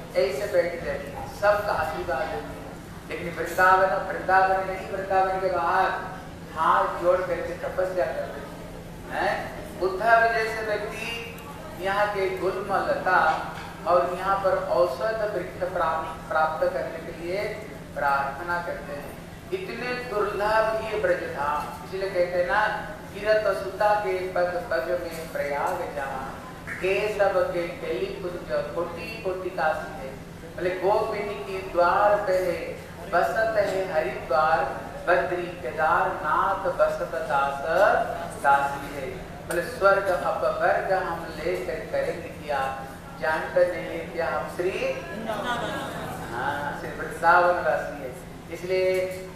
ऐसे बैठी रहती है, सबका आशीर्वाद देती है। लेकिन वृंदावन नहीं, वृंदावन के बाहर हाथ जोड़ करके तपस्या कर रही है। उद्धव जैसे व्यक्ति यहाँ के गुल्म लता और यहाँ पर औषध वृक्ष प्राप्त करने के लिए प्रार्थना करते हैं। इतने दुर्लभ ये ब्रजधाम, इसलिए कहते हैं ना, किरत सुता के पद पद में प्रयाग जहाँ, केशव के केली कुंज कोटि कोटि काशी है। बोले गोपिनी की द्वार पे है, बसत है हरिद्वार, बद्री केदारनाथ बसत दास दासी है। बोले स्वर्ग अपवर्ग हम लेकर करेंगे क्या, जानते नहीं क्या हम श्री श्री वृंदावन वासी है। इसलिए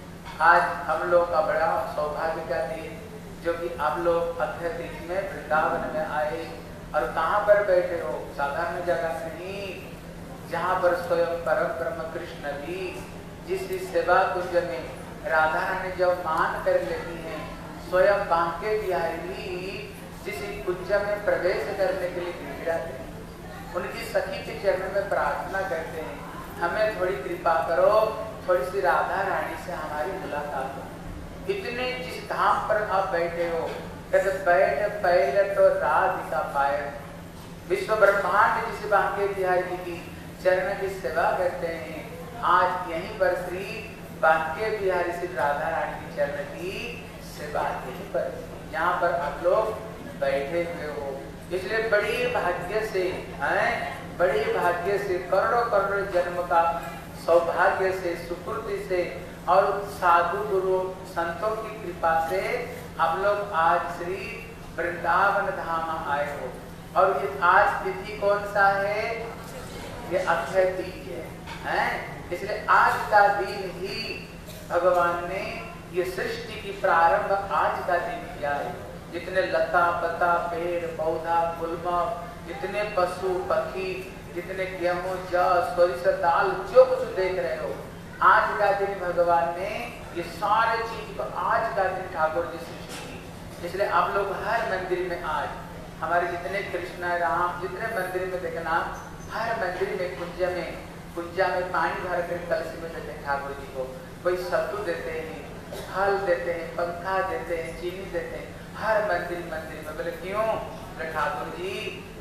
आज हम लोग का बड़ा सौभाग्य का दिन, जो कि आप लोग अत्यधिक में वृंदावन में आए और कहाँ पर बैठे हो, साधारण जगह नहीं, जहाँ पर स्वयं परम ब्रह्म कृष्ण भी जिस सेवा कुंज में राधा रानी जब मान कर लेती हैं, स्वयं बांके बिहारी भी जिस कुंज में प्रवेश करने के लिए गिड़गिड़ाते हैं, उनकी सखी के चरणों में प्रार्थना करते हैं, हमें थोड़ी कृपा करो, थोड़ी सी राधा रानी से हमारी मुलाकात हो। इतने जिस धाम पर आप बैठे हो, कहते बैठ पहले तो राधिका पाए, विश्व ब्रह्मांड जिस बांके बिहारी की चरण की सेवा करते हैं, आज यहीं पर श्री बांके बिहारी श्री राधा रानी की चरण की सेवा यहीं पर, यहाँ पर आप लोग बैठे हुए हो। इसलिए बड़ी भाग्य से हैं, बड़ी भाग्य से, करोड़ों करोड़ों जन्म का सौभाग्य से, सुकृति से और साधु गुरु संतों की कृपा से आप लोग आज श्री वृंदावन धाम आए हो। और ये आज तिथि कौन सा है, ये अक्षय तृतीया है। इसलिए आज का दिन ही भगवान ने ये सृष्टि की प्रारंभ आज का दिन किया है। जितने लता पता पेड़ पौधा गुल्म, जितने पशु पक्षी, जितने गेहूं जौ सोरिष दाल जो कुछ देख रहे हो, आज का दिन भगवान ने ये सारे चीज को आज का दिन ठाकुर जी सृष्टि की। इसलिए आप लोग हर मंदिर में आज हमारे जितने कृष्ण राम जितने मंदिर में देखना, हर मंदिर में कुंजा में पानी भर कर कलश में देते हैं ठाकुर जी को। कोई सत्तू देते हैं, फल देते हैं, पंखा देते हैं, चीनी देते हैं, हर मंदिर में। बोले क्यों? बोले ठाकुर जी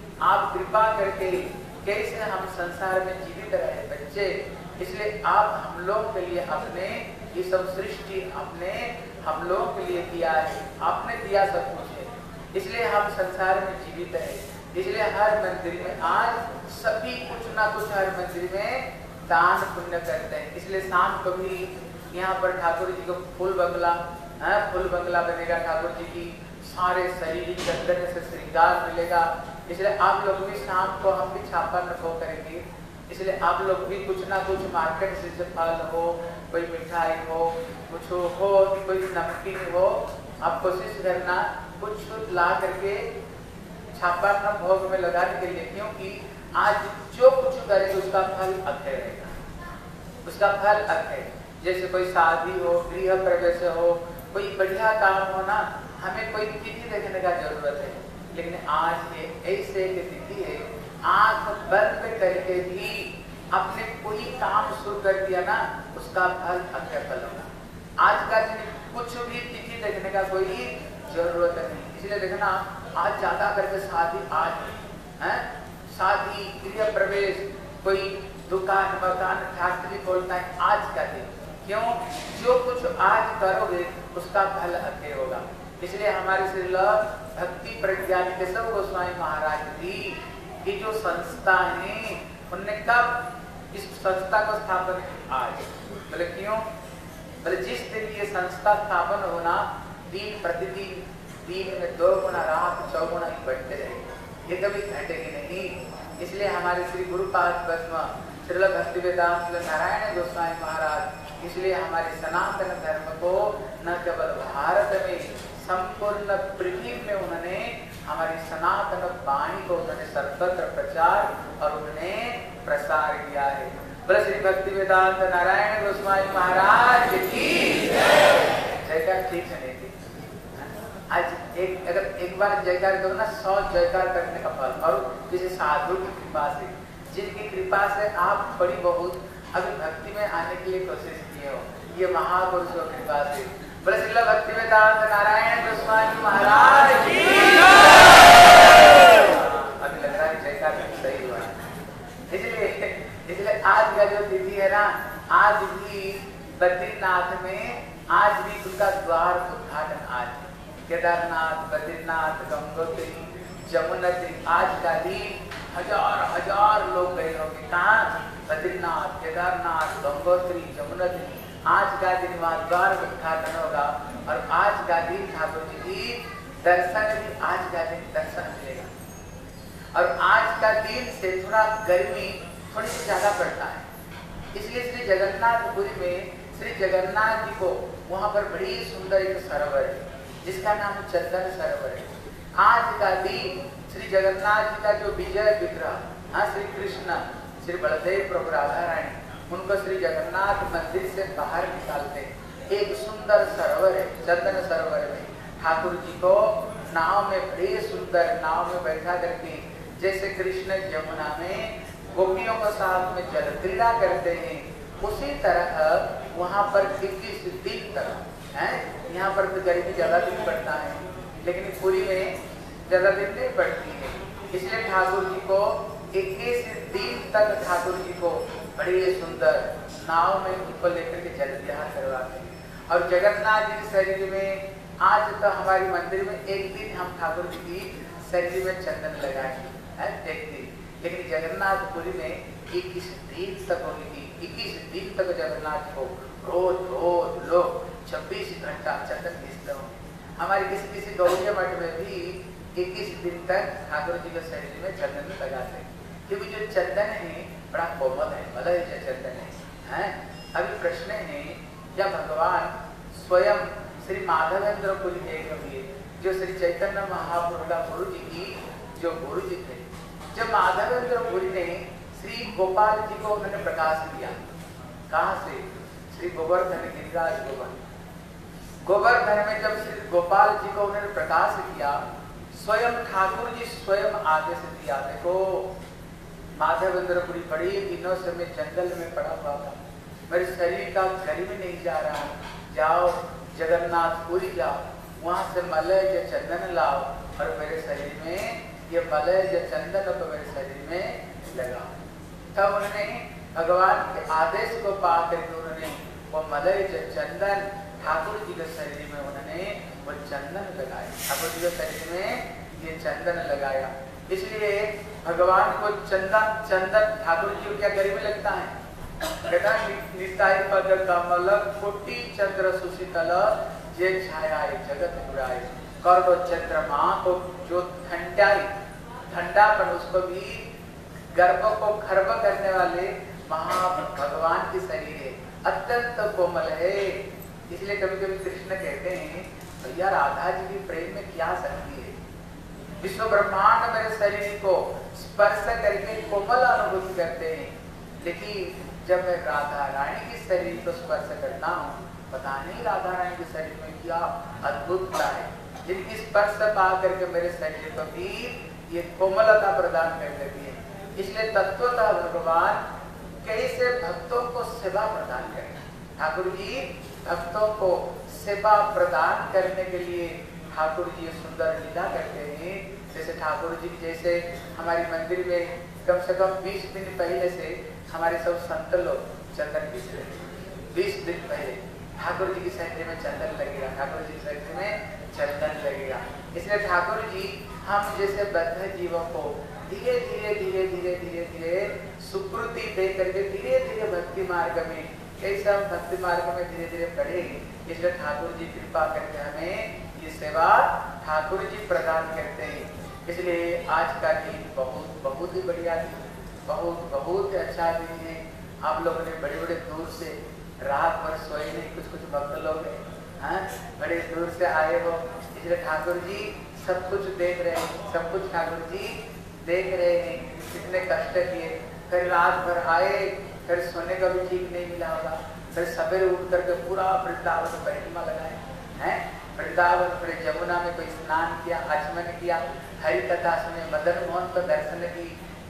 आप कृपा करके कैसे हम संसार में जीवित रहे बच्चे, इसलिए आप हम लोग के लिए अपने ये सब सृष्टि आपने हम लोग के लिए किया है, आपने दिया सब कुछ है, इसलिए हम संसार में जीवित है। इसलिए हर मंदिर में आज सभी कुछ ना कुछ हर मंदिर में दान पुण्य करते हैं। इसलिए शाम को भी यहाँ पर ठाकुर जी को फूल बंगला बनेगा, ठाकुर जी की सारे शरीर चंदन से श्रृंगार मिलेगा। इसलिए आप लोग भी शाम को हम भी छापा नफो करेंगे। इसलिए आप लोग भी कुछ ना कुछ मार्केट से फल हो, कोई मिठाई हो, कुछ हो, कोई नमकीन हो, आप कोशिश करना कुछ ला करके छापा न भोग में लगाने के लिए, क्योंकि आज जो कुछ करेंगे उसका फल अक्षय रहेगा, उसका फल अक्षय। जैसे कोई शादी हो, गृह प्रवेश हो, कोई बढ़िया काम हो ना, हमें कोई तिथि देखने का जरूरत है, लेकिन आज ये ऐसे की तिथि है, आंख बंद करके भी अपने कोई काम शुरू कर दिया ना, उसका फल अक्षय फल होगा। आज का दिन कुछ भी तिथि देखने का कोई जरूरत नहीं। इसलिए देखना आज ज्यादा करके शादी आज है, शादी गृह प्रवेश, कोई दुकान मकान फैक्ट्री खोलना है आज का दिन। क्यों? जो कुछ आज करोगे उसका फल अक्षय होगा। इसलिए हमारे श्रील भक्ति प्रज्ञान केशव गोस्वामी महाराज जी की जो संस्था है, उनने कब इस संस्था को स्थापन किया? आज। बोले क्यों? बोले जिस दिन ये संस्था स्थापन होना, दिन प्रतिदिन दिन में 2 गुना रात 4 गुना ही बढ़ते रहेंगे, ये कभी घटेगी नहीं। इसलिए हमारे श्री गुरुपाद पद्म श्रील भक्ति वेदांत नारायण गोस्वामी महाराज इसलिए हमारे सनातन धर्म को न केवल भारत में, संपूर्ण पृथ्वी में उन्होंने हमारी सनातन वाणी को उन्होंने सर्वत्र प्रचार और उन्होंने प्रसार किया है। बोले श्री भक्ति वेदांत नारायण गोस्वामी महाराज की जयकार। ठीक से नहीं थी आज अगर एक बार जयकार दो ना, 100 जयकार करने का फल। और किसी साधु की कृपा से जिनकी कृपा से आप थोड़ी बहुत अभी भक्ति में आने के लिए कोशिश किए हो, ये महापुरुषों की कृपा से। बोले श्रील भक्तिवेदांत नारायण गोस्वामी महाराज की। अभी लग रहा है जयकार सही हुआ। इसलिए आज का जो तिथि है ना, आज भी बद्रीनाथ में आज भी उनका द्वार उद्घाटन, आज केदारनाथ, बद्रीनाथ, गंगोत्री, जमुनोत्री, आज का दिन हजार लोग गए होंगे। कहाँ? बद्रीनाथ, केदारनाथ, गंगोत्री, जमुनोत्री, आज का दिन वहाँ द्वार उद्घाटन होगा। और आज का दिन ठाकुर जी की दर्शन भी, आज का दिन दर्शन मिलेगा। और आज का दिन से थोड़ा गर्मी थोड़ी सी ज्यादा पड़ता है, इसलिए श्री जगन्नाथपुरी में श्री जगन्नाथ जी को वहाँ पर बड़ी सुंदर एक सरोवर है जिसका नाम चंदन सरोवर है। आज का दिन श्री जगन्नाथ जी का जो विजय विग्रह, हाँ श्री कृष्ण, श्री बलदेव प्रभु, राधा रानी, उनको श्री जगन्नाथ मंदिर से बाहर निकालते एक सुंदर सरोवर है, चंदन सरोवर में ठाकुर जी को नाव में, बड़े सुंदर नाव में बैठा करके, जैसे कृष्ण यमुना में गोपियों के साथ में जल क्रीड़ा करते हैं, उसी तरह वहाँ पर 21 दिन तक है। यहाँ पर तो गर्मी ज्यादा दिन पड़ता है, लेकिन पुरी में ज्यादा दिन नहीं पड़ती है। इसलिए ठाकुर जी को 21 दिन तक ठाकुर जी को बड़े सुंदर नाव में उनको लेकर के जल विहार करवाते हैं। और जगन्नाथ जी के शरीर में आज तो हमारी मंदिर में एक दिन हम ठाकुर जी की शरीर में चंदन लगाएंगे, एक दिन, लेकिन जगन्नाथपुरी में 21 दिन तक होगी। 21 दिन तक जगन्नाथ को रोज रोज लोग 26 घंटा चंदन घिसते होंगे। हमारे किसी किसी गौड़िया मठ में भी 21 दिन तक ठाकुर जी के शरीर में चंदन लगाते हैं, क्योंकि जो चंदन है बड़ा कोमल है, मलय जो चंदन है। अभी प्रश्न है, या भगवान स्वयं श्री माधवेंद्रपुरी के जो श्री चैतन्य महाप्रभु का गुरु जी की जो गुरु जी थे, जब माधवेंद्रपुरी ने श्री गोपाल जी को उन्होंने प्रकाश दिया, कहाँ से? श्री गोवर्धन गिरिराज गोवर्धन में जब श्री गोपाल जी को उन्होंने प्रकाश किया, स्वयं ठाकुर जी स्वयं आगे से दिया। देखो माधवेंद्रपुरी बड़े दिनों से मैं जंगल में पड़ा हुआ था, मेरे शरीर का गर्मी नहीं जा रहा, जाओ जगन्नाथपुरी जाओ, वहां से मलय चंदन लाओ और मेरे शरीर में ये मलय चंदन को मेरे शरीर में लगाओ। तब उन्होंने भगवान के आदेश को पा करके उन्होंने वो मलय चंदन ठाकुर जी के शरीर में उन्होंने वो चंदन लगाया, ठाकुर जी के शरीर में ये चंदन लगाया। इसलिए भगवान को चंदन ठाकुर जी को क्या गर्मी लगता है? कहता निताई पद कमल कोटि चंद्र सुशीतल जे छाया जगत बुराई, करो चंद्रमा को जो ठंडापन उसको भी गर्भ को खर्ब करने वाले भगवान की शरीर है, अत्यंत कोमल है। इसलिए कभी कभी कृष्ण कहते हैं, भैया राधा जी की प्रेम में क्या शक्ति है, विश्व ब्रह्मांड मेरे शरीर को स्पर्श करके कोमल अनुभूति करते हैं, लेकिन जब मैं राधा रानी की शरीर को स्पर्श करता हूँ, पता नहीं राधा रानी के शरीर में क्या अद्भुतता है, जिनकी स्पर्श पा करके मेरे शरीर को भी ये कोमलता प्रदान कर देती है। इसलिए तत्वतः भगवान कैसे भक्तों को सेवा प्रदान करें, ठाकुर जी भक्तों को सेवा प्रदान करने के लिए ठाकुर जी सुंदर लीला करते हैं। जैसे ठाकुर जी जैसे हमारी मंदिर में कम से कम 20 दिन पहले से हमारे सब संत लोग चंदन घिस रहे हैं। 20 दिन पहले ठाकुर जी की शरीर में चंदन लगेगा, ठाकुर जी की शरीर में चंदन लगेगा। इसलिए ठाकुर जी हम जैसे बद्ध जीवों को धीरे धीरे धीरे धीरे धीरे धीरे सुकृति दे करके धीरे धीरे भक्ति मार्ग में, कैसे हम भक्ति मार्ग में धीरे धीरे बढ़े, इसलिए ठाकुर जी कृपा करके हमें ये सेवा ठाकुर जी प्रदान करते हैं। इसलिए आज का दिन बहुत बहुत ही बढ़िया दिन, बहुत बहुत अच्छा दिन है। आप लोगों ने बड़े बड़े दूर से रात भर सोए नहीं, कुछ कुछ भक्त लोग हैं, बड़े दूर से आए हो, इसलिए ठाकुर जी सब कुछ देख रहे हैं, सब कुछ ठाकुर जी देख रहे हैं, कितने कष्ट किए, फिर रात भर आए, फिर सोने का भी ठीक नहीं मिला होगा, फिर सवेरे उठ करके पूरा वृंदावन परिक्रमा लगाए हैं, वृंदावन फिर जमुना में कोई स्नान किया, आचमन किया, हरि कथा सुने, मदन मोहन को दर्शन की,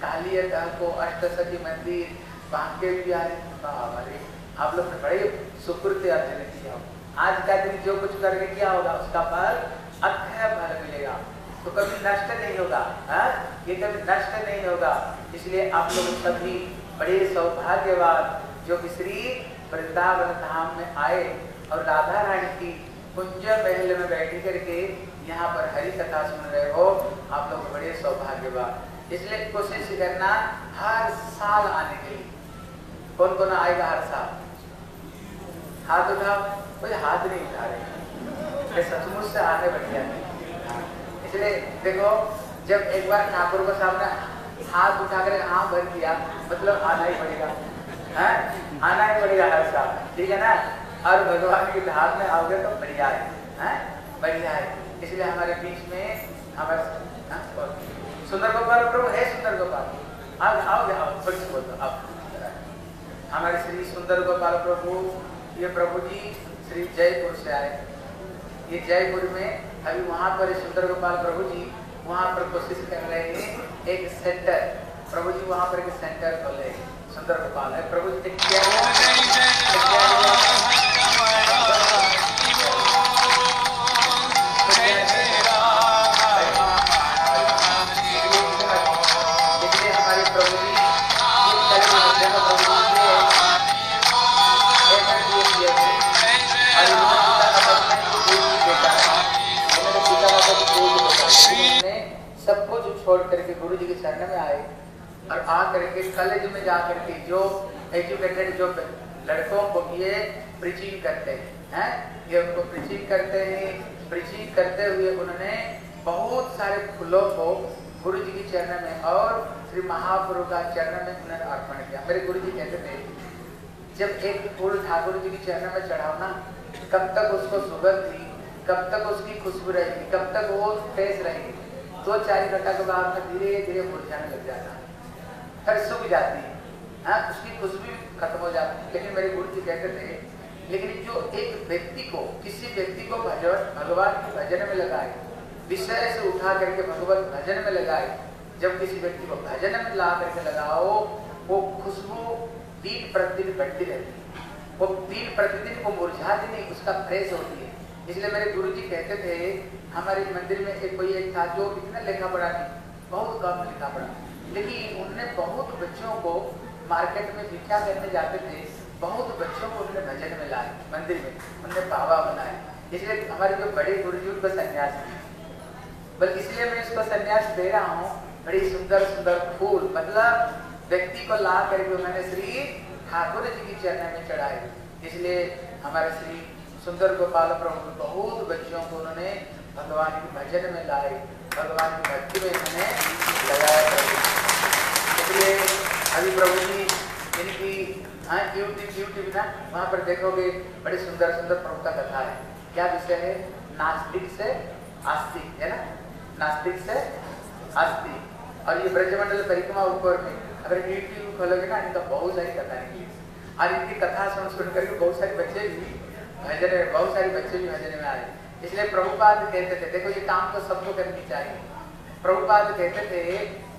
कालिया को अष्टसखी मंदिर बांके बिहारी हमारे आप लोग ने बड़े सुकृत अर्जन किया। आज का दिन जो कुछ करके क्या होगा उसका फल अक्षय फल मिलेगा, तो कभी नष्ट नहीं होगा। ये कभी नष्ट नहीं होगा। इसलिए आप लोग सभी बड़े सौभाग्यवान जो कि श्री वृंदावन धाम में आए और राधा रानी की कुंज महल में बैठ करके यहाँ पर हरि कथा सुन रहे हो, आप लोग बड़े सौभाग्यवान। इसलिए कोशिश करना हर साल आने के लिए। कौन कौन आएगा हर साल? हाथ उठाओ। कोई हाथ नहीं उठा रहे, सचमुच से आने बढ़िया नहीं। इसलिए देखो, जब एक बार ठाकुर को सामने हाथ उठा कर हाँ भर दिया, मतलब आना ही पड़ेगा, आना ही पड़ेगा हर साल, ठीक है ना। और भगवान की धाम में आओगे तो बढ़िया है, बढ़िया है। इसलिए हमारे बीच में हमारे सुंदर गोपाल प्रभु है, सुंदर गोपाल आओगे, आओ थोड़ी सी बोल दो आप। हमारे श्री सुंदर गोपाल प्रभु, ये प्रभु जी श्री जयपुर से आए। ये जयपुर में अभी वहाँ पर सुंदर गोपाल प्रभु जी वहाँ पर कोशिश कर रहे हैं एक सेंटर। प्रभु जी वहाँ पर एक सेंटर खोले, सुंदर गोपाल है। प्रभु जी क्या हमारे प्रभु जी सब कुछ छोड़ करके गुरु जी के शरण में आए और आ करके कॉलेज में जा करके जो एजुकेटेड जो लड़कों को ये प्रीचिंग करते हैं, ये उनको प्रीचिंग करते हैं। प्रीचिंग करते हुए उन्होंने बहुत सारे फूलों को गुरु जी के चरण में और श्री महाप्रभु का चरण में उन्होंने अर्पण किया। मेरे गुरु जी कहते थे, जब एक फूल ठाकुर जी के चरण में चढ़ाओ ना, कब तक उसको सुगंध थी, कब तक उसकी खुशबू रहेगी, कब तक वो फ्रेश रहेगी। 2-4 घंटा के बाद में धीरे धीरे मुरझाने लग जाता है, फिर सूख जाती है, उसकी खुशबू खत्म हो जाती है। लेकिन मेरे गुरु जी कहते थे, लेकिन जो एक व्यक्ति को, किसी व्यक्ति को भगवान के भजन में लगाए, विषय से उठा करके भगवत भजन में लगाए, जब किसी व्यक्ति को भजन में ला करके लगाओ, वो खुशबू दिन प्रतिदिन बढ़ती रहती है, वो दिन प्रतिदिन वो मुरझाती नहीं, उसका फ्रेश होती है। इसलिए मेरे गुरु जी कहते थे, हमारे मंदिर में कोई एक था जो इतना लिखा पढ़ा नहीं, बहुत कम लिखा पढ़ा, लेकिन उनने बहुत बच्चों को मार्केट में भिक्षा करने जाते थे, बहुत बच्चों को उन्होंने भजन में लाए, मंदिर में उन्होंने बाबा बनाए। इसलिए हमारे जो बड़े गुरु जी उनको संन्यास दिए, बल्कि इसलिए मैं इसको संन्यास दे रहा हूँ। बड़ी सुंदर सुंदर फूल, मतलब व्यक्ति को ला करके उन्होंने श्री ठाकुर जी की चरण में चढ़ाए। इसलिए हमारे श्री सुंदर गोपाल प्रभु बहुत बच्चों को उन्होंने भगवान के भजन में लाए, भगवान की भक्ति में उन्होंने लगाया प्रभु। इसलिए अभी प्रभु जी इनकी यूट्यूब ना, वहाँ पर देखोगे बड़े सुंदर सुंदर प्रभु का कथा है। क्या विषय है? नास्तिक से आस्तिक, है ना, नास्तिक से आस्तिक। और ये ब्रजमंडल परिक्रमा ऊपर में अगर यूट्यूब खोलोगे ना, इनका बहुत सारी कथाएं की, और इनकी कथा सुन करके बहुत सारे बच्चे भी भजन में, बहुत सारे बच्चे भी भजन में आए। इसलिए प्रभुपाद कहते थे, देखो ये काम तो सबको करनी चाहिए। प्रभुपाद कहते थे,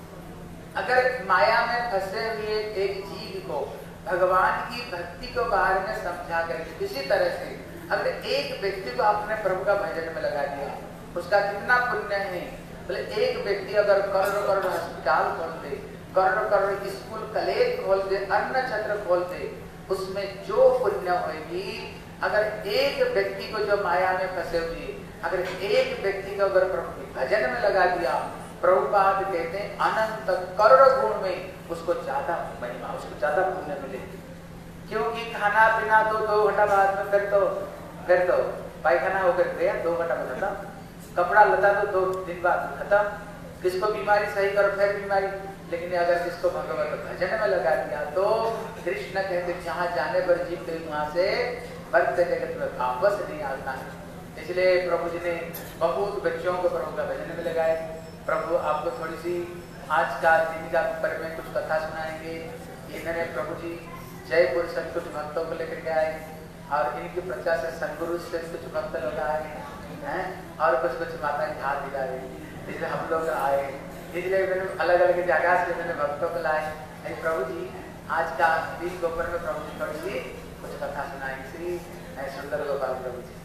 अगर माया में फंसे हुए एक जीव को भगवान की भक्ति के बारे में समझा करके किसी तरह से अगर एक व्यक्ति को आपने प्रभु का भजन में लगा दिया, उसका कितना पुण्य है। बोले एक व्यक्ति अगर करोड़ करोड़ अस्पताल खोल दे, करोड़ करोड़ स्कूल कॉलेज खोल दे, अन्न छत्र खोल दे, उसमें जो पुण्य होगी, अगर एक व्यक्ति को जो माया में फंसे हुए, अगर एक व्यक्ति को अगर प्रभु के भजन में लगा दिया, प्रभुपाद कहते हैं अनंत करोड़ गुण में उसको ज्यादा महिमा, उसको ज्यादा पुण्य मिलेगी। क्योंकि खाना पीना तो 2 घंटा बाद में फिर तो पायखाना होकर गया, 2 घंटा में खत्म, कपड़ा लता तो 2 दिन बाद खत्म, किसको बीमारी सही करो फिर बीमारी। लेकिन अगर किसको भगवत भजन में लगा दिया तो कृष्ण कहते जहाँ जाने पर जीव गई वहां से बढ़ते जगत में वापस नहीं आता है। इसलिए प्रभु जी ने बहुत बच्चों को प्रभु का भजन में लगाए। प्रभु आपको थोड़ी सी आज का जीविका पर में कुछ कथा सुनाएंगे। इन्होंने प्रभु जी जयपुर से कुछ भक्तों को लेकर के आए और इनकी प्रचार से सदगुरु से कुछ भक्त लोग आए हैं और कुछ माता की हाथ दिला रही। इसलिए हम लोग आए इसलिए मैंने अलग अलग जगह से मैंने भक्तों को लाए। प्रभु जी आज का दिन दोपहर में प्रभु जी थोड़ी सी कुछ कथा सुनाएंगे। श्री सुंदर गोपाल प्रभु जी।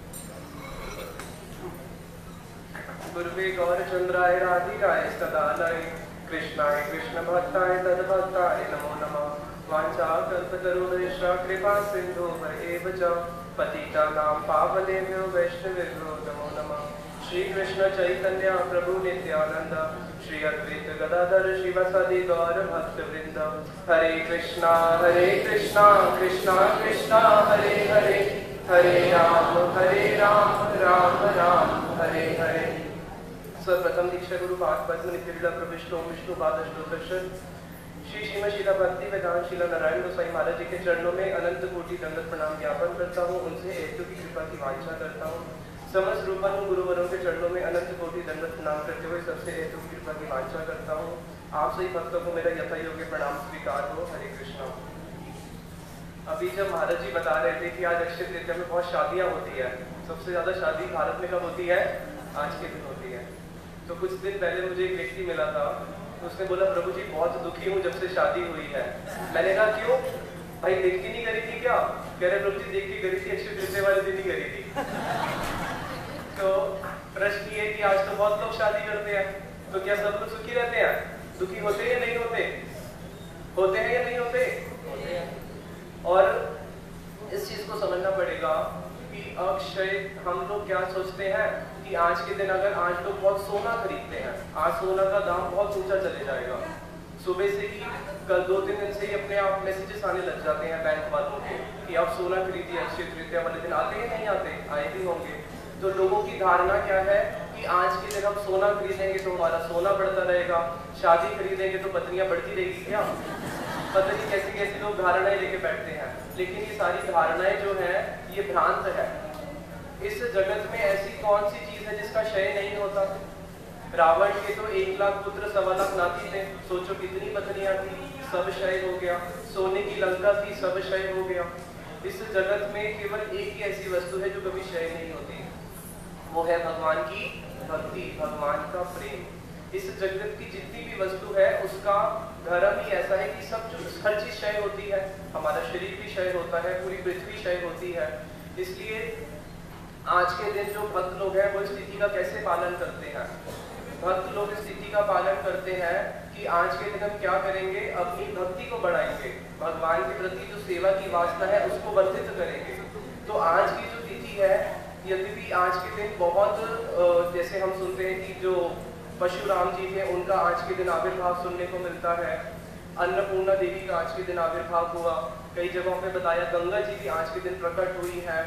गुरुवे गौरचंद्राय राधिकाय सदानय कृष्णाय कृष्ण भक्ताय तद्भक्ताय नमो नमः। वाञ्छाकल्पतरुभ्यश्च कृपा सिन्धुभ्येव च पतितानां पावनेभ्यो वैष्णवेभ्यो नमो नमः। श्री कृष्ण चैतन्य प्रभु नित्यानंद श्री अद्वैत गदाधर शिवासादि गौर भक्तवृंद। हरे कृष्णा कृष्णा कृष्णा हरे हरे, हरे राम राम राम हरे हरे। सर्वप्रथम दीक्षा गुरु पाद पद्म नित्य लीला प्रविष्ट ओम विष्णु पाद श्री श्रीमद शीला भक्ति वेदांत शीला नारायण गोसाई महाराज जी के चरणों में अनंत कोटि दंडवत प्रणाम ज्ञापन करता हूँ। उनसे हेतु की कृपा की वांछा करता हूँ। समस्त रूपन गुरुवरों के चरणों में अनंत कोटि दंडवत प्रणाम करते हुए सबसे हेतु की कृपा की वांछा करता हूँ। आप सभी भक्तों को मेरा यथा योग्य प्रणाम स्वीकार हो। हरे कृष्णा। अभी जब महाराज जी बता रहे थे कि आज अक्षय तृतीया में बहुत शादियाँ होती है, सबसे ज्यादा शादी भारत में कब होती है? आज के दिन होती है। तो कुछ दिन पहले मुझे एक व्यक्ति मिला था, उसने बोला प्रभु जी बहुत दुखी हूँ जब से शादी हुई है। मैंने कहा क्यों भाई, देख के नहीं करी थी क्या? कह रहे प्रभु जी देख के करी थी, अक्षय तृतीया वाले दिन ही करी थी। तो प्रश्न ये कि आज तो बहुत लोग शादी करते हैं, तो क्या सब लोग सुखी रहते हैं? दुखी होते हैं या नहीं होते? होते हैं या नहीं होते? होते हैं। और इस चीज को समझना पड़ेगा कि अक्षय हम लोग क्या सोचते हैं कि आज के दिन अगर आज लोग बहुत सोना खरीदते हैं, आज सोना का दाम बहुत ऊंचा चले जाएगा। सुबह से ही कल 2-3 दिन से ही अपने आप मैसेजेस आने लग जाते हैं बैंक वालों के कि आप सोना खरीदिए, अक्षय तृतीया वाले दिन। आते हैं नहीं आते? आए भी होंगे। तो लोगों की धारणा क्या है कि आज के दिन हम सोना खरीदेंगे तो हमारा सोना बढ़ता रहेगा, शादी खरीदेंगे तो पत्नियां बढ़ती रहेगी। क्या पता नहीं कैसी कैसी लोग धारणाएं लेके बैठते हैं। लेकिन ये सारी धारणाएं जो है ये भ्रांत है। इस जगत में ऐसी कौन सी चीज है जिसका क्षय नहीं होता? रावण के तो 1 लाख पुत्र 1.25 लाख नाती थे, सोचो कितनी पत्नियां थी, सब क्षय हो गया। सोने की लंका थी, सब क्षय हो गया। इस जगत में केवल एक ही ऐसी वस्तु है जो कभी क्षय नहीं होती, वो है भगवान की भक्ति, भगवान का प्रेम। इस जगत की जितनी भी वस्तु है उसका धर्म ही ऐसा है कि सब हर चीज क्षय होती है। हमारा शरीर भी क्षय होता है, पूरी पृथ्वी क्षय होती है। इसलिए आज के दिन जो भक्त लोग हैं वो इस स्थिति का कैसे पालन करते हैं? भक्त लोग इस स्थिति का पालन करते हैं कि आज के दिन हम क्या करेंगे, अपनी भक्ति को बढ़ाएंगे, भगवान के प्रति जो सेवा की वासना है उसको वर्धित करेंगे। तो आज की जो तिथि है, यद्यपि आज के दिन बहुत जैसे हम सुनते हैं कि जो परशुराम जी थे उनका आज के दिन आविर्भाव सुनने को मिलता है, अन्नपूर्णा देवी का आज के दिन आविर्भाव हुआ, कई जगहों पे बताया गंगा जी भी आज के दिन प्रकट हुई है,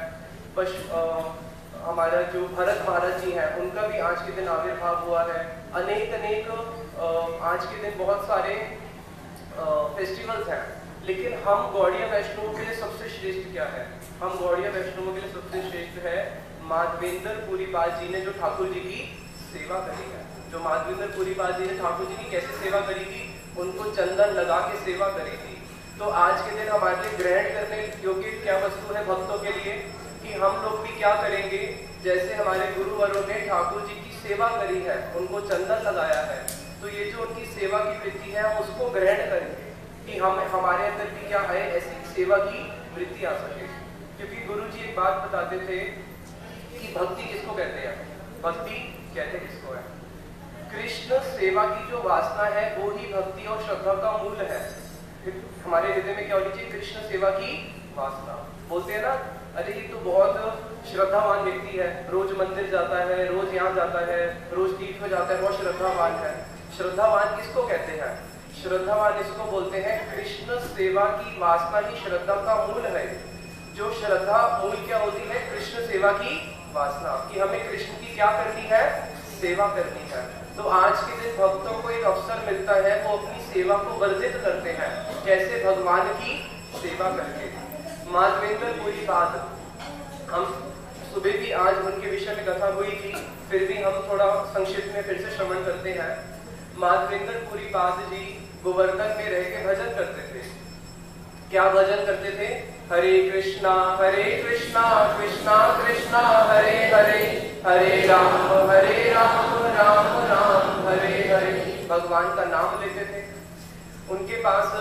हमारा जो भरत महाराज जी हैं उनका भी आज के दिन आविर्भाव हुआ है। अनेक आज के दिन बहुत सारे फेस्टिवल्स हैं। लेकिन हम गौड़िया वैष्णवों के लिए सबसे श्रेष्ठ क्या है? हम गौड़िया वैष्णवों के लिए सबसे श्रेष्ठ है माधवेंद्र पुरी पाल जी ने जो ठाकुर जी की सेवा करी है। जो माधवेंद्र पुरी पाल जी ने ठाकुर जी की कैसे सेवा करी थी? उनको चंदन लगा के सेवा करी थी। तो आज के दिन हमारे लिए ग्रहण करने योग्य क्या वस्तु है भक्तों के लिए कि हम लोग भी क्या करेंगे, जैसे हमारे गुरुवरों ने ठाकुर जी की सेवा करी है, उनको चंदन लगाया है, तो ये जो उनकी सेवा की वृत्ति है उसको ग्रहण करेंगे कि हम हमारे अंदर भी क्या है ऐसी सेवा की वृत्ति आ सके। क्योंकि गुरु जी एक बात बताते थे कि भक्ति किसको कहते हैं? भक्ति कहते किसको है? कृष्ण सेवा की जो वासना है वो ही भक्ति और श्रद्धा का मूल है। हमारे हृदय में क्या होनी चाहिए? कृष्ण सेवा की वासना। बोलते हैं ना, अरे ये तो बहुत श्रद्धावान व्यक्ति है, रोज मंदिर जाता है, रोज यहाँ जाता है, रोज तीर्थ में जाता है, बहुत श्रद्धावान है। श्रद्धावान किसको कहते हैं? श्रद्धावान इसको बोलते हैं कृष्ण सेवा की वासना ही श्रद्धा का मूल है। जो श्रद्धा मूल क्या होती है? कृष्ण सेवा की वासना, कि हमें कृष्ण की क्या करनी है? सेवा करनी है। तो आज के दिन भक्तों को एक अवसर मिलता है, वो अपनी सेवा को वर्धित करते हैं। कैसे? भगवान की सेवा करके। माधवेंद्र पुरी पाद, हम सुबह भी आज उनके विषय में कथा हुई थी, फिर भी हम थोड़ा संक्षिप्त में फिर से श्रवण करते हैं। माधवेंद्र पुरी पाद जी गोवर्धन में रह के भजन करते थे। क्या भजन करते थे? हरे कृष्णा कृष्णा कृष्णा हरे हरे, हरे राम राम राम हरे हरे। भगवान का नाम लेते थे। उनके पास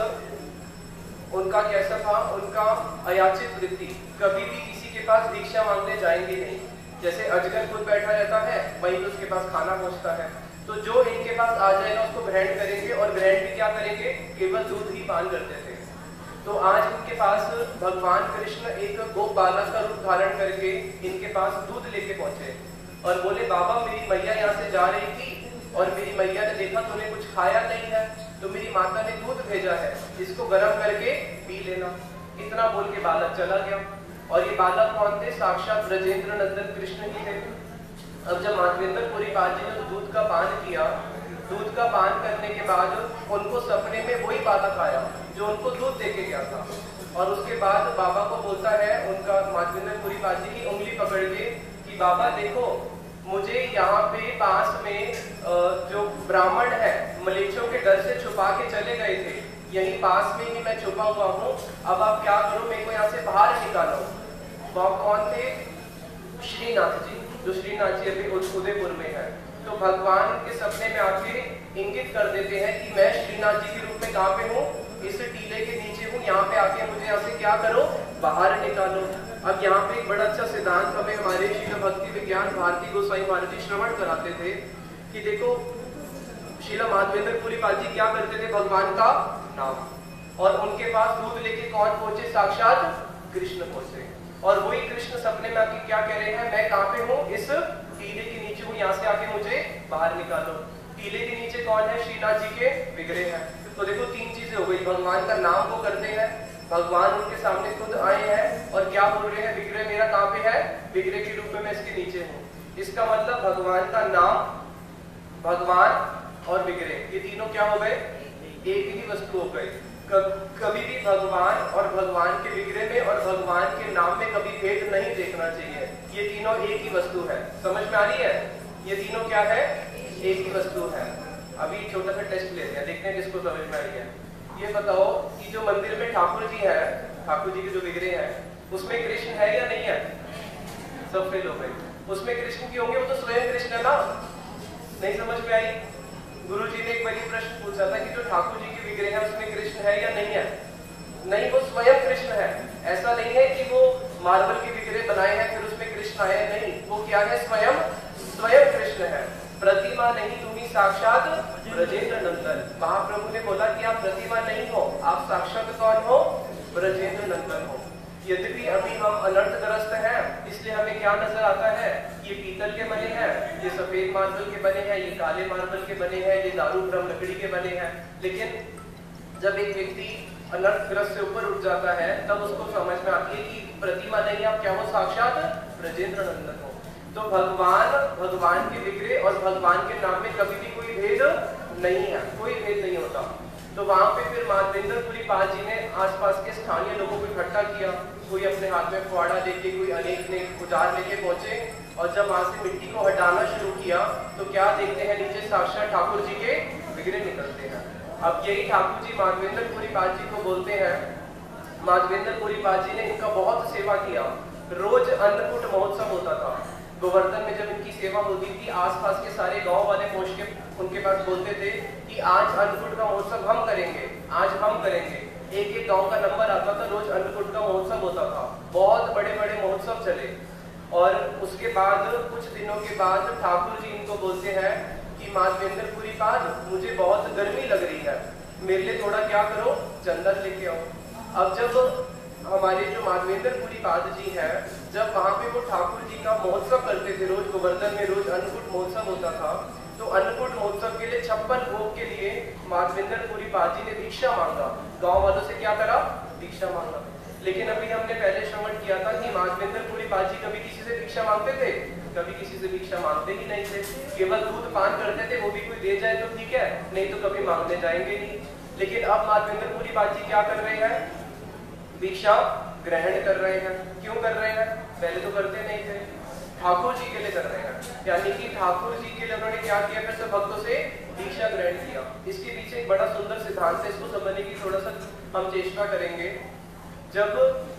उनका कैसा था, उनका अयाचित वृत्ति, कभी भी किसी के पास भिक्षा मांगने जाएंगे नहीं। जैसे अजगर खुद बैठा रहता है वहीं पे उसके पास खाना पहुंचता है, तो जो इनके पास आ जाएगा उसको ग्रहण करेंगे, और ग्रहण भी क्या करेंगे, केवल दूध ही पान करते थे। तो आज इनके पास भगवान कृष्ण एक गोप बालक का रूप धारण करके इनके पास दूध लेके पहुंचे और बोले, बाबा मेरी मैया यहाँ से जा रही थी और मेरी मैया ने देखा तूने कुछ खाया नहीं है, तो मेरी माता ने दूध भेजा है, इसको गर्म करके पी लेना। इतना बोल के बालक चला गया। और ये बालक कौन थे, साक्षात ब्रजेंद्र नंदन कृष्ण ही थे। अब जब माधवेंद्र पुरी पाल जी ने दूध का पान किया, दूध का पान करने के बाद उनको सपने में वही बालक आया जो उनको दूध देके गया था, और उसके बाद बाबा को बोलता है उनका माधवेंद्र पुरी पाल जी की उंगली पकड़ के कि बाबा देखो, मुझे यहाँ पे पास में जो ब्राह्मण है मलेच्छों के डर से छुपा के चले गए थे, यही पास में ही मैं छुपा हुआ हूँ, अब आप क्या करो, मेरे को यहाँ से बाहर निकालो। वो कौन थे, श्रीनाथ जी, जो श्रीनाथ जी अभी उदयपुर में है। तो भगवान के सपने में आके इंगित कर देते हैं कि मैं श्रीनाथ जी के रूप में कहाँ पे हूँ, इस टीले के नीचे हूँ, यहाँ पे आके मुझे यहाँ से क्या करो, बाहर निकालो। अब यहाँ पे एक बड़ा अच्छा सिद्धांत हमें हमारे श्रील भक्ति विज्ञान भारती गोसाई महाराज जी श्रवण कराते थे कि देखो श्रील माधवेंद्र पुरी पाल जी क्या करते थे, भगवान का नाम, और उनके पास दूध लेके कौन पहुंचे, साक्षात कृष्ण पहुंचे। और वही कृष्ण सपने में आके क्या कह रहे हैं, मैं कहाँ पे हूँ, इस टीले के नीचे हूँ, यहाँ से आके मुझे बाहर निकालो। टीले के नीचे कौन है, श्रीनाथ जी के विग्रह है। तो देखो तीन चीजें हो गई, भगवान का नाम वो करते हैं, भगवान उनके सामने खुद आए हैं, और क्या बोल रहे हैं, विग्रह मेरा कहाँ पे है, विग्रह के रूप में मैं इसके नीचे हूँ। इसका मतलब भगवान का नाम, भगवान और विग्रह, ये तीनों क्या हो गए, एक ही वस्तु हो गए। कभी भी भगवान और भगवान के विग्रह में और भगवान के नाम में कभी भेद नहीं देखना चाहिए, ये तीनों एक ही वस्तु है। समझ में आ रही है, ये तीनों क्या है, एक ही वस्तु है। अभी छोटा सा टेस्ट लेते हैं, देखते हैं किसको समझ में आ रही है। ये बताओ कि जो मंदिर में ठाकुर जी है, ठाकुर जी के जो विग्रह है, उसमें कृष्ण है या नहीं है, सब फेल हो गए। उसमें कृष्ण की होंगे, वो तो स्वयं कृष्ण है ना, नहीं समझ में आई। गुरु जी ने एक बड़ी प्रश्न पूछा था कि जो ठाकुर जी के विग्रह है उसमें कृष्ण है या नहीं है, नहीं, वो स्वयं कृष्ण है। ऐसा नहीं है कि वो मार्बल के विग्रह बनाए हैं फिर उसमें कृष्ण आए, नहीं, वो क्या है, स्वयं कृष्ण है। प्रतिमा नहीं, तुम्ही साक्षात ब्रजेंद्र नंदन। महाप्रभु ने बोला कि आप प्रतिमा नहीं हो, आप साक्षात कौन हो, ब्रजेंद्र नंदन हो। यद्यपि अभी हम अनर्थग्रस्त हैं, इसलिए हमें क्या नजर आता है, ये पीतल के बने हैं, ये सफेद मार्बल के बने हैं, ये काले मार्बल के बने हैं, ये दारू ब्रह्म लकड़ी के बने हैं। लेकिन जब एक व्यक्ति अनर्थग्रस्त से ऊपर उठ जाता है तब उसको समझ में आती है कि प्रतिमा नहीं, आप क्या हो, साक्षात ब्रजेंद्र नंदन हो। तो भगवान के विग्रह और भगवान के नाम में कभी भी कोई भेद नहीं है, कोई भेद नहीं होता। तो वहां पे फिर माधवेंद्र पुरी पाल जी ने आसपास के स्थानीय लोगों को इकट्ठा किया, कोई अपने हाथ में फुआड़ा लेके, कोई अनेक ने औजार लेके पहुंचे, और जब वहां से मिट्टी को हटाना शुरू किया तो क्या देखते हैं, नीचे साक्षात ठाकुर जी के विग्रह निकलते हैं। अब यही ठाकुर जी माधवेंद्र पुरी पाल जी को बोलते हैं, माधवेंद्र पुरी पाल जी ने इनका बहुत सेवा किया। रोज अन्नकूट महोत्सव होता था गोवर्धन में, जब इनकी सेवा होती थी आसपास के सारे गांव वाले पहुंच के उनके पास बोलते थे कि आज अन्नकूट का महोत्सव हम करेंगे, आज हम करेंगे। एक एक गांव का नंबर आता था, रोज अन्नकूट का महोत्सव होता था, बहुत बड़े बड़े महोत्सव चले। और उसके बाद कुछ दिनों के बाद ठाकुर जी इनको बोलते हैं कि माधवेंद्र पुरी पाल, मुझे बहुत गर्मी लग रही है, मेरे लिए थोड़ा क्या करो, चंदन लेके आओ। अब जब हमारे जो माधवेंद्र पुरी पाल जी हैं, जब वहां पे वो ठाकुर जी का महोत्सव करते थे, रोज गोवर्धन में रोज अन्नकूट महोत्सव होता था, तो अन्नकूट महोत्सव के लिए 56 भोग के लिए माधवेंद्र पुरी पाल जी ने भिक्षा मांगा, गांव वालों से क्या करा, भिक्षा मांगा। लेकिन अभी हमने पहले श्रवण किया था कि माधवेंद्र पुरी पाल जी कभी किसी से भिक्षा मांगते थे, कभी किसी से भिक्षा मांगते ही नहीं थे, केवल दूध पान करते थे, वो भी कोई दे जाए तो ठीक है, नहीं तो कभी मांगने जाएंगे नहीं। लेकिन अब माधवेंद्र पुरी पाल जी क्या कर रहे हैं, भिक्षा ग्रहण कर रहे हैं। क्यों कर रहे हैं, पहले तो करते नहीं थे, ठाकुर जी के लिए कर रहे हैं, यानी कि ठाकुर जी के लिए उन्होंने क्या किया, फिर से भक्तों से दीक्षा ग्रहण किया। इसके पीछे एक बड़ा सुंदर सिद्धांत है, इसको समझने की थोड़ा सा हम चेष्टा करेंगे। जब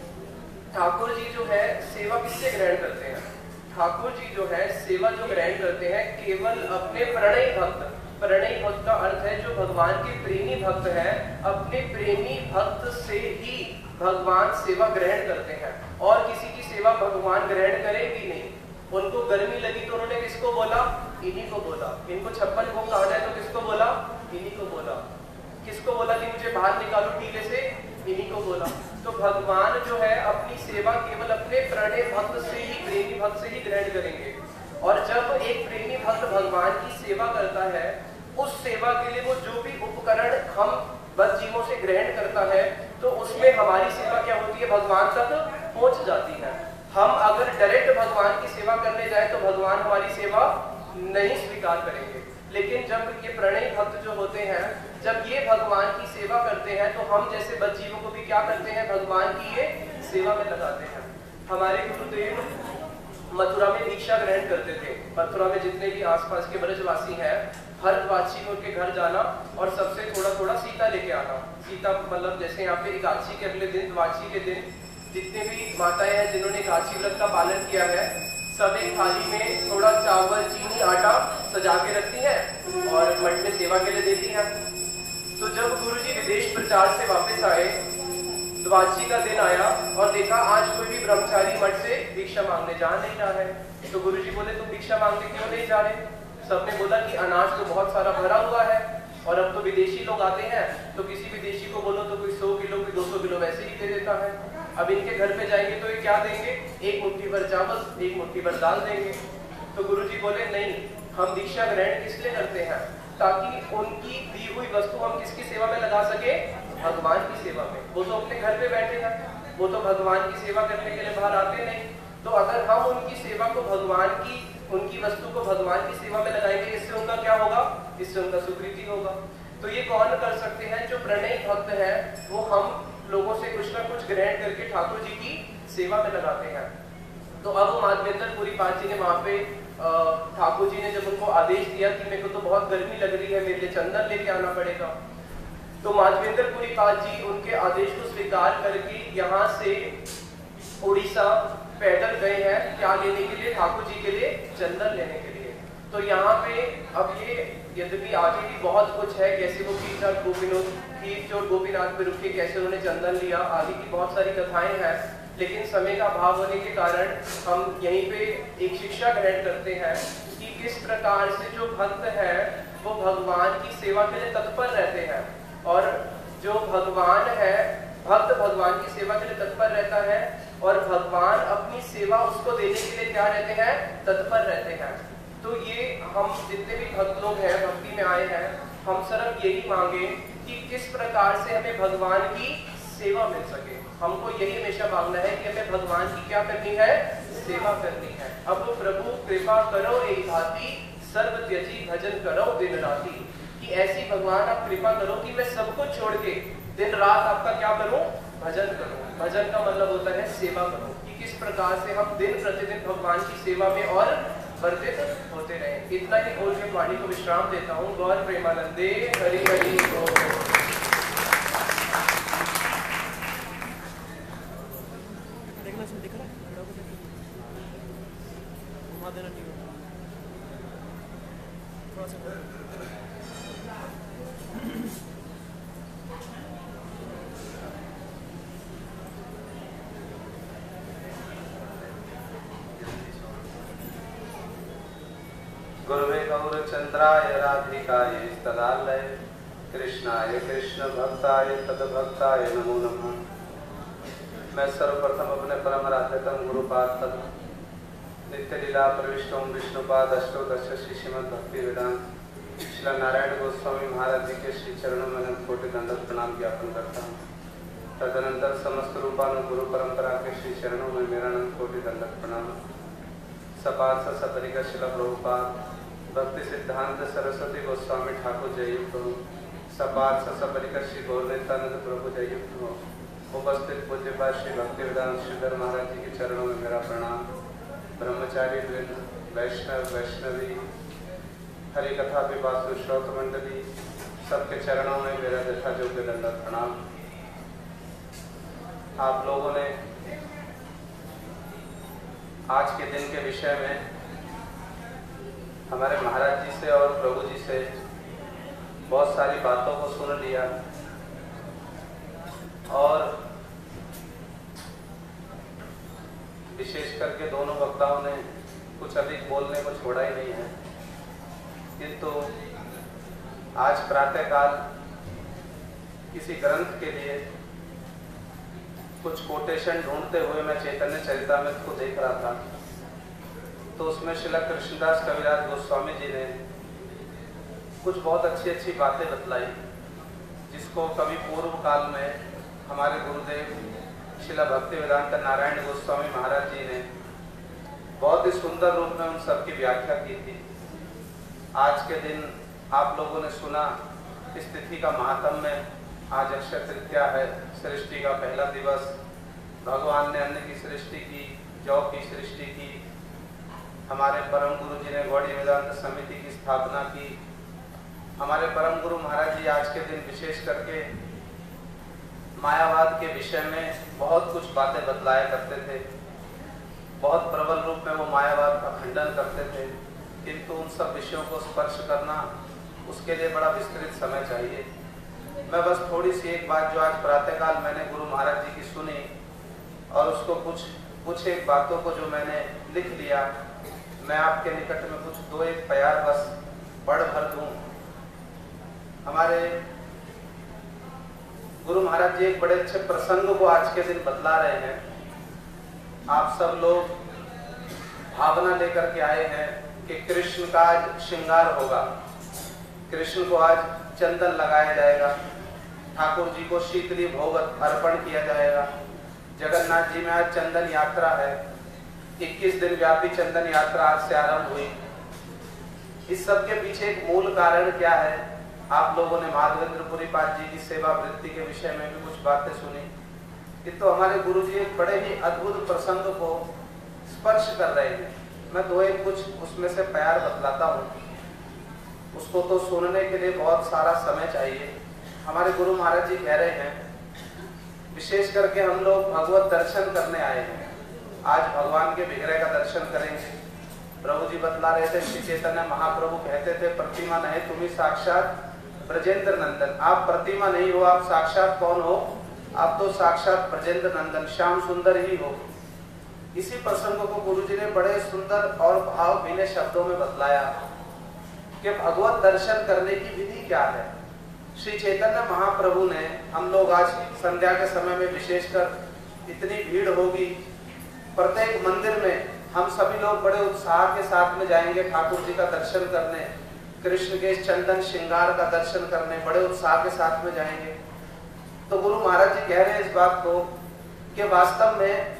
ठाकुर जी जो है सेवा किससे ग्रहण करते हैं, ठाकुर जी जो है सेवा जो ग्रहण करते हैं केवल अपने प्रणयी भक्त, प्रणयी भक्त का अर्थ है जो भगवान के प्रेमी भक्त है, अपने प्रेमी भक्त से ही भगवान सेवा ग्रहण करते हैं और किसी की सेवा भगवान ग्रहण करेंगे नहीं। उनको गर्मी लगी तो उन्होंने किसको बोला? इन्हीं को बोला। इनको 56 भोग खाना है तो किसको बोला? इन्हीं को बोला। किसको बोला कि मुझे बाहर निकालो टीले से? इन्हीं को बोला। तो भगवान जो है अपनी सेवा केवल अपने प्रणय भक्त से ही, प्रेमी भक्त से ही ग्रहण करेंगे। और जब एक प्रेमी भक्त भगवान की सेवा करता है, उस सेवा के लिए वो जो भी उपकरण हम बद जीवों से ग्रहण करता है, तो उसमें हमारी सेवा क्या होती है? भगवान तक पहुंच जाती है। हम अगर डायरेक्ट भगवान की सेवा करने जाए तो भगवान हमारी सेवा नहीं स्वीकार करेंगे। लेकिन जब ये प्रणयी भक्त जो होते हैं, जब ये भगवान की सेवा करते हैं तो हम जैसे बद जीवों को भी क्या करते हैं? भगवान की ये सेवा में लगाते हैं। हमारे गुरुदेव मथुरा में दीक्षा ग्रहण करते थे। मथुरा में जितने भी आसपास के ब्रजवासी हैं, हर द्वादशी में उनके घर जाना और सबसे थोड़ा थोड़ा सीता लेके आना। सीता मतलब जैसे यहाँ पे एकादशी के अगले दिन, द्वादशी के दिन जितने भी माताएं हैं जिन्होंने एकादशी व्रत का पालन किया है, सब एक थाली में थोड़ा चावल, चीनी, आटा सजा के रखती हैं और मठ में सेवा के लिए देती हैं। तो जब गुरुजी विदेश प्रचार से वापस आए, द्वादशी का दिन आया और देखा आज कोई भी ब्रह्मचारी मठ से भिक्षा मांगने जा नहीं रहा है। तो गुरुजी बोले तुम भिक्षा मांगने क्यों नहीं जा रहे? सबने बोला कि अनाज तो बहुत सारा भरा हुआ है और अब तो विदेशी लोग आते हैं, तो किसी विदेशी को बोलो तो कोई 100 किलो, कोई 200 किलो वैसे ही दे देता है। अब इनके घर पे जाएंगे तो ये क्या देंगे? एक मुट्ठी भर चावल, एक मुट्ठी भर दाल देंगे। तो गुरुजी बोले नहीं, हम दीक्षा ग्रहण किस लिए करते हैं? ताकि उनकी दी हुई वस्तु हम किसकी सेवा में लगा सके? भगवान की सेवा में। वो तो अपने घर पे बैठे हैं, वो तो भगवान की सेवा करने के लिए बाहर आते नहीं। तो अगर हम उनकी सेवा को भगवान की, उनकी वस्तु को भगवान की सेवा में लगाएंगे, इससे उनका क्या होगा? इससे उनका सुकृति होगा। तो ये कौन कर सकते हैं? जो प्रणयी भक्त है, वो हम लोगों से कुछ ना कुछ ग्रहण करके ठाकुर जी की सेवा में लगाते हैं। तो अब माधवेंद्रपुरी पाद जी ने वहां पे ठाकुर जी ने जब उनको आदेश दिया कि मेरे को तो बहुत गर्मी लग रही है, मेरे लिए चंदन लेके आना पड़ेगा, तो माधवेंद्रपुरी पाद जी उनके आदेश को स्वीकार करके यहाँ से उड़ीसा पैदल गए हैं। क्या लेने के लिए? ठाकुर जी के लिए चंदन लेने के लिए। तो यहाँ पे अब ये यद्यपि आगे भी बहुत कुछ है, कैसे वो खीर चोर गोपीनाथ पे रुके, कैसे उन्होंने चंदन लिया, आगे की बहुत सारी कथाएं हैं। लेकिन समय का अभाव होने के कारण हम यहीं पे एक शिक्षा ग्रहण करते हैं कि किस प्रकार से जो भक्त है वो भगवान की सेवा के लिए तत्पर रहते हैं, और जो भगवान है, भक्त भगवान की सेवा के लिए तत्पर रहता है और भगवान अपनी सेवा उसको देने के लिए क्या रहते हैं? तत्पर रहते हैं। तो ये हम जितने भी भक्त लोग हैं, भक्ति में आए हैं, हम सिर्फ यही मांगे कि किस प्रकार से हमें भगवान की सेवा मिल सके। हमको यही हमेशा मांगना है कि हमें भगवान की क्या करनी है? सेवा करनी है। अब तो प्रभु कृपा करो एक भांति, सर्व त्यजी भजन करो दिन राती। कि ऐसी भगवान आप कृपा करो कि मैं सब कुछ छोड़ के दिन रात आपका क्या करूं? भजन करूं। भजन का मतलब होता है सेवा करो। कि किस प्रकार से हम दिन प्रतिदिन भगवान की सेवा में और वर्धित होते रहे। इतना ही बोल के वाणी को विश्राम देता हूँ। गौर प्रेमानंदे हरि हरि बोल। गुरुवे गौरचंद्राय राधिकाय तदालय कृष्णाय कृष्ण भक्ताय तद्भक्ताय नमो नमः। मैं सर्वप्रथम अपने परम राधेतम गुरुपाद तद नित्य लीला प्रविष्ट ओम विष्णुपाद अष्टोदश श्री श्रीमद भक्ति वेदांत श्री नारायण गोस्वामी महाराज जी के श्री चरणों में अनंत कोटि दंडवत प्रणाम ज्ञापन करता हूँ। तदनंतर समस्त रूपानु गुरु परंपरा के श्री चरणों में मेरा अनंत कोटि दंडवत प्रणाम। सपार्थ सपरिकर शिला प्रभुपाद भक्ति सिद्धांत सरस्वती गोस्वामी ठाकुर जययुक्त हो। सपार्थ सपरिकर श्री गौर नित्यानंद प्रभु जययुक्त हो। उपस्थित पूज्यपाद श्री भक्ति वेदांत श्रीधर महाराज जी के चरणों में मेरा प्रणाम। ब्रह्मचारी वृंद, वैष्णव वैष्णवी, हरि कथा विवासु श्रोत मंडली, सबके चरणों में मेरा यथा योग्य दंडवत प्रणाम। आप लोगों ने आज के दिन के विषय में हमारे महाराज जी से और प्रभु जी से बहुत सारी बातों को सुन लिया और विशेष करके दोनों वक्ताओं ने कुछ अधिक बोलने को छोड़ा ही नहीं है, किंतु आज प्रातःकाल किसी ग्रंथ के लिए कुछ कोटेशन ढूंढते हुए मैं चैतन्य चरितामृत को देख रहा था, तो उसमें श्रील कृष्णदास कविराज गोस्वामी जी ने कुछ बहुत अच्छी अच्छी बातें बतलाई, जिसको कभी पूर्व काल में हमारे गुरुदेव श्रील भक्तिवेदांत नारायण गोस्वामी महाराज जी ने बहुत ही सुंदर रूप में उन सब की व्याख्या की थी। आज के दिन आप लोगों ने सुना इस तिथि का महात्म्य में। आज अक्षय तृतीया है, सृष्टि का पहला दिवस। भगवान ने अन्न की सृष्टि की, जौ की सृष्टि की, हमारे परम गुरु जी ने गौड़ी वेदांत समिति की स्थापना की। हमारे परम गुरु महाराज जी आज के दिन विशेष करके मायावाद के विषय में बहुत कुछ बातें बतलाया करते थे। बहुत प्रबल रूप में वो मायावाद का खंडन करते थे, किंतु उन सब विषयों को स्पर्श करना, उसके लिए बड़ा विस्तृत समय चाहिए। मैं बस थोड़ी सी एक बात जो आज प्रातःकाल मैंने गुरु महाराज जी की सुनी और उसको कुछ एक बातों को जो मैंने लिख लिया, मैं आपके निकट में कुछ दो एक प्यार बस पढ़ भर दूं। हमारे गुरु महाराज जी एक बड़े अच्छे प्रसंग को आज के दिन बतला रहे हैं। आप सब लोग भावना लेकर के आए हैं कि कृष्ण का आज श्रृंगार होगा, कृष्ण को आज चंदन लगाया जाएगा, ठाकुर जी को शीतली भोग अर्पण किया जाएगा। जगन्नाथ जी में आज चंदन यात्रा है, 21 दिन व्यापी चंदन यात्रा आज से आरंभ हुई। इस सब के पीछे एक मूल कारण क्या है? आप लोगों ने माधवेंद्रपुरी पाद जी की सेवा वृत्ति के विषय में भी कुछ बातें सुनी। ये तो हमारे गुरु जी एक बड़े ही अद्भुत प्रसंग को स्पर्श कर रहे हैं। मैं दो एक कुछ उसमें से प्यार बतलाता हूँ, उसको तो सुनने के लिए बहुत सारा समय चाहिए। हमारे गुरु महाराज जी कह रहे हैं, विशेष करके हम लोग भगवत दर्शन करने आए हैं, आज भगवान के विग्रह का दर्शन करेंगे। प्रभु जी बतला रहे थे, श्री चैतन्य महाप्रभु कहते थे, प्रतिमा नहीं तुम्ही साक्षात ब्रजेंद्र नंदन। आप प्रतिमा नहीं हो, आप साक्षात कौन हो? आप तो साक्षात ब्रजेंद्र नंदन श्याम सुंदर ही हो। इसी प्रसंग को गुरु जी ने बड़े सुंदर और भाव भीने शब्दों में बतलाया कि भगवत दर्शन करने की विधि क्या है। श्री चैतन्य महाप्रभु ने, हम लोग आज संध्या के समय में विशेषकर इतनी भीड़ होगी, प्रत्येक मंदिर में हम सभी लोग बड़े उत्साह के साथ में जाएंगे ठाकुर जी का दर्शन करने, कृष्ण के चंदन श्रृंगार का दर्शन करने बड़े उत्साह के साथ में जाएंगे। तो गुरु महाराज जी कह रहे हैं इस बात को कि वास्तव में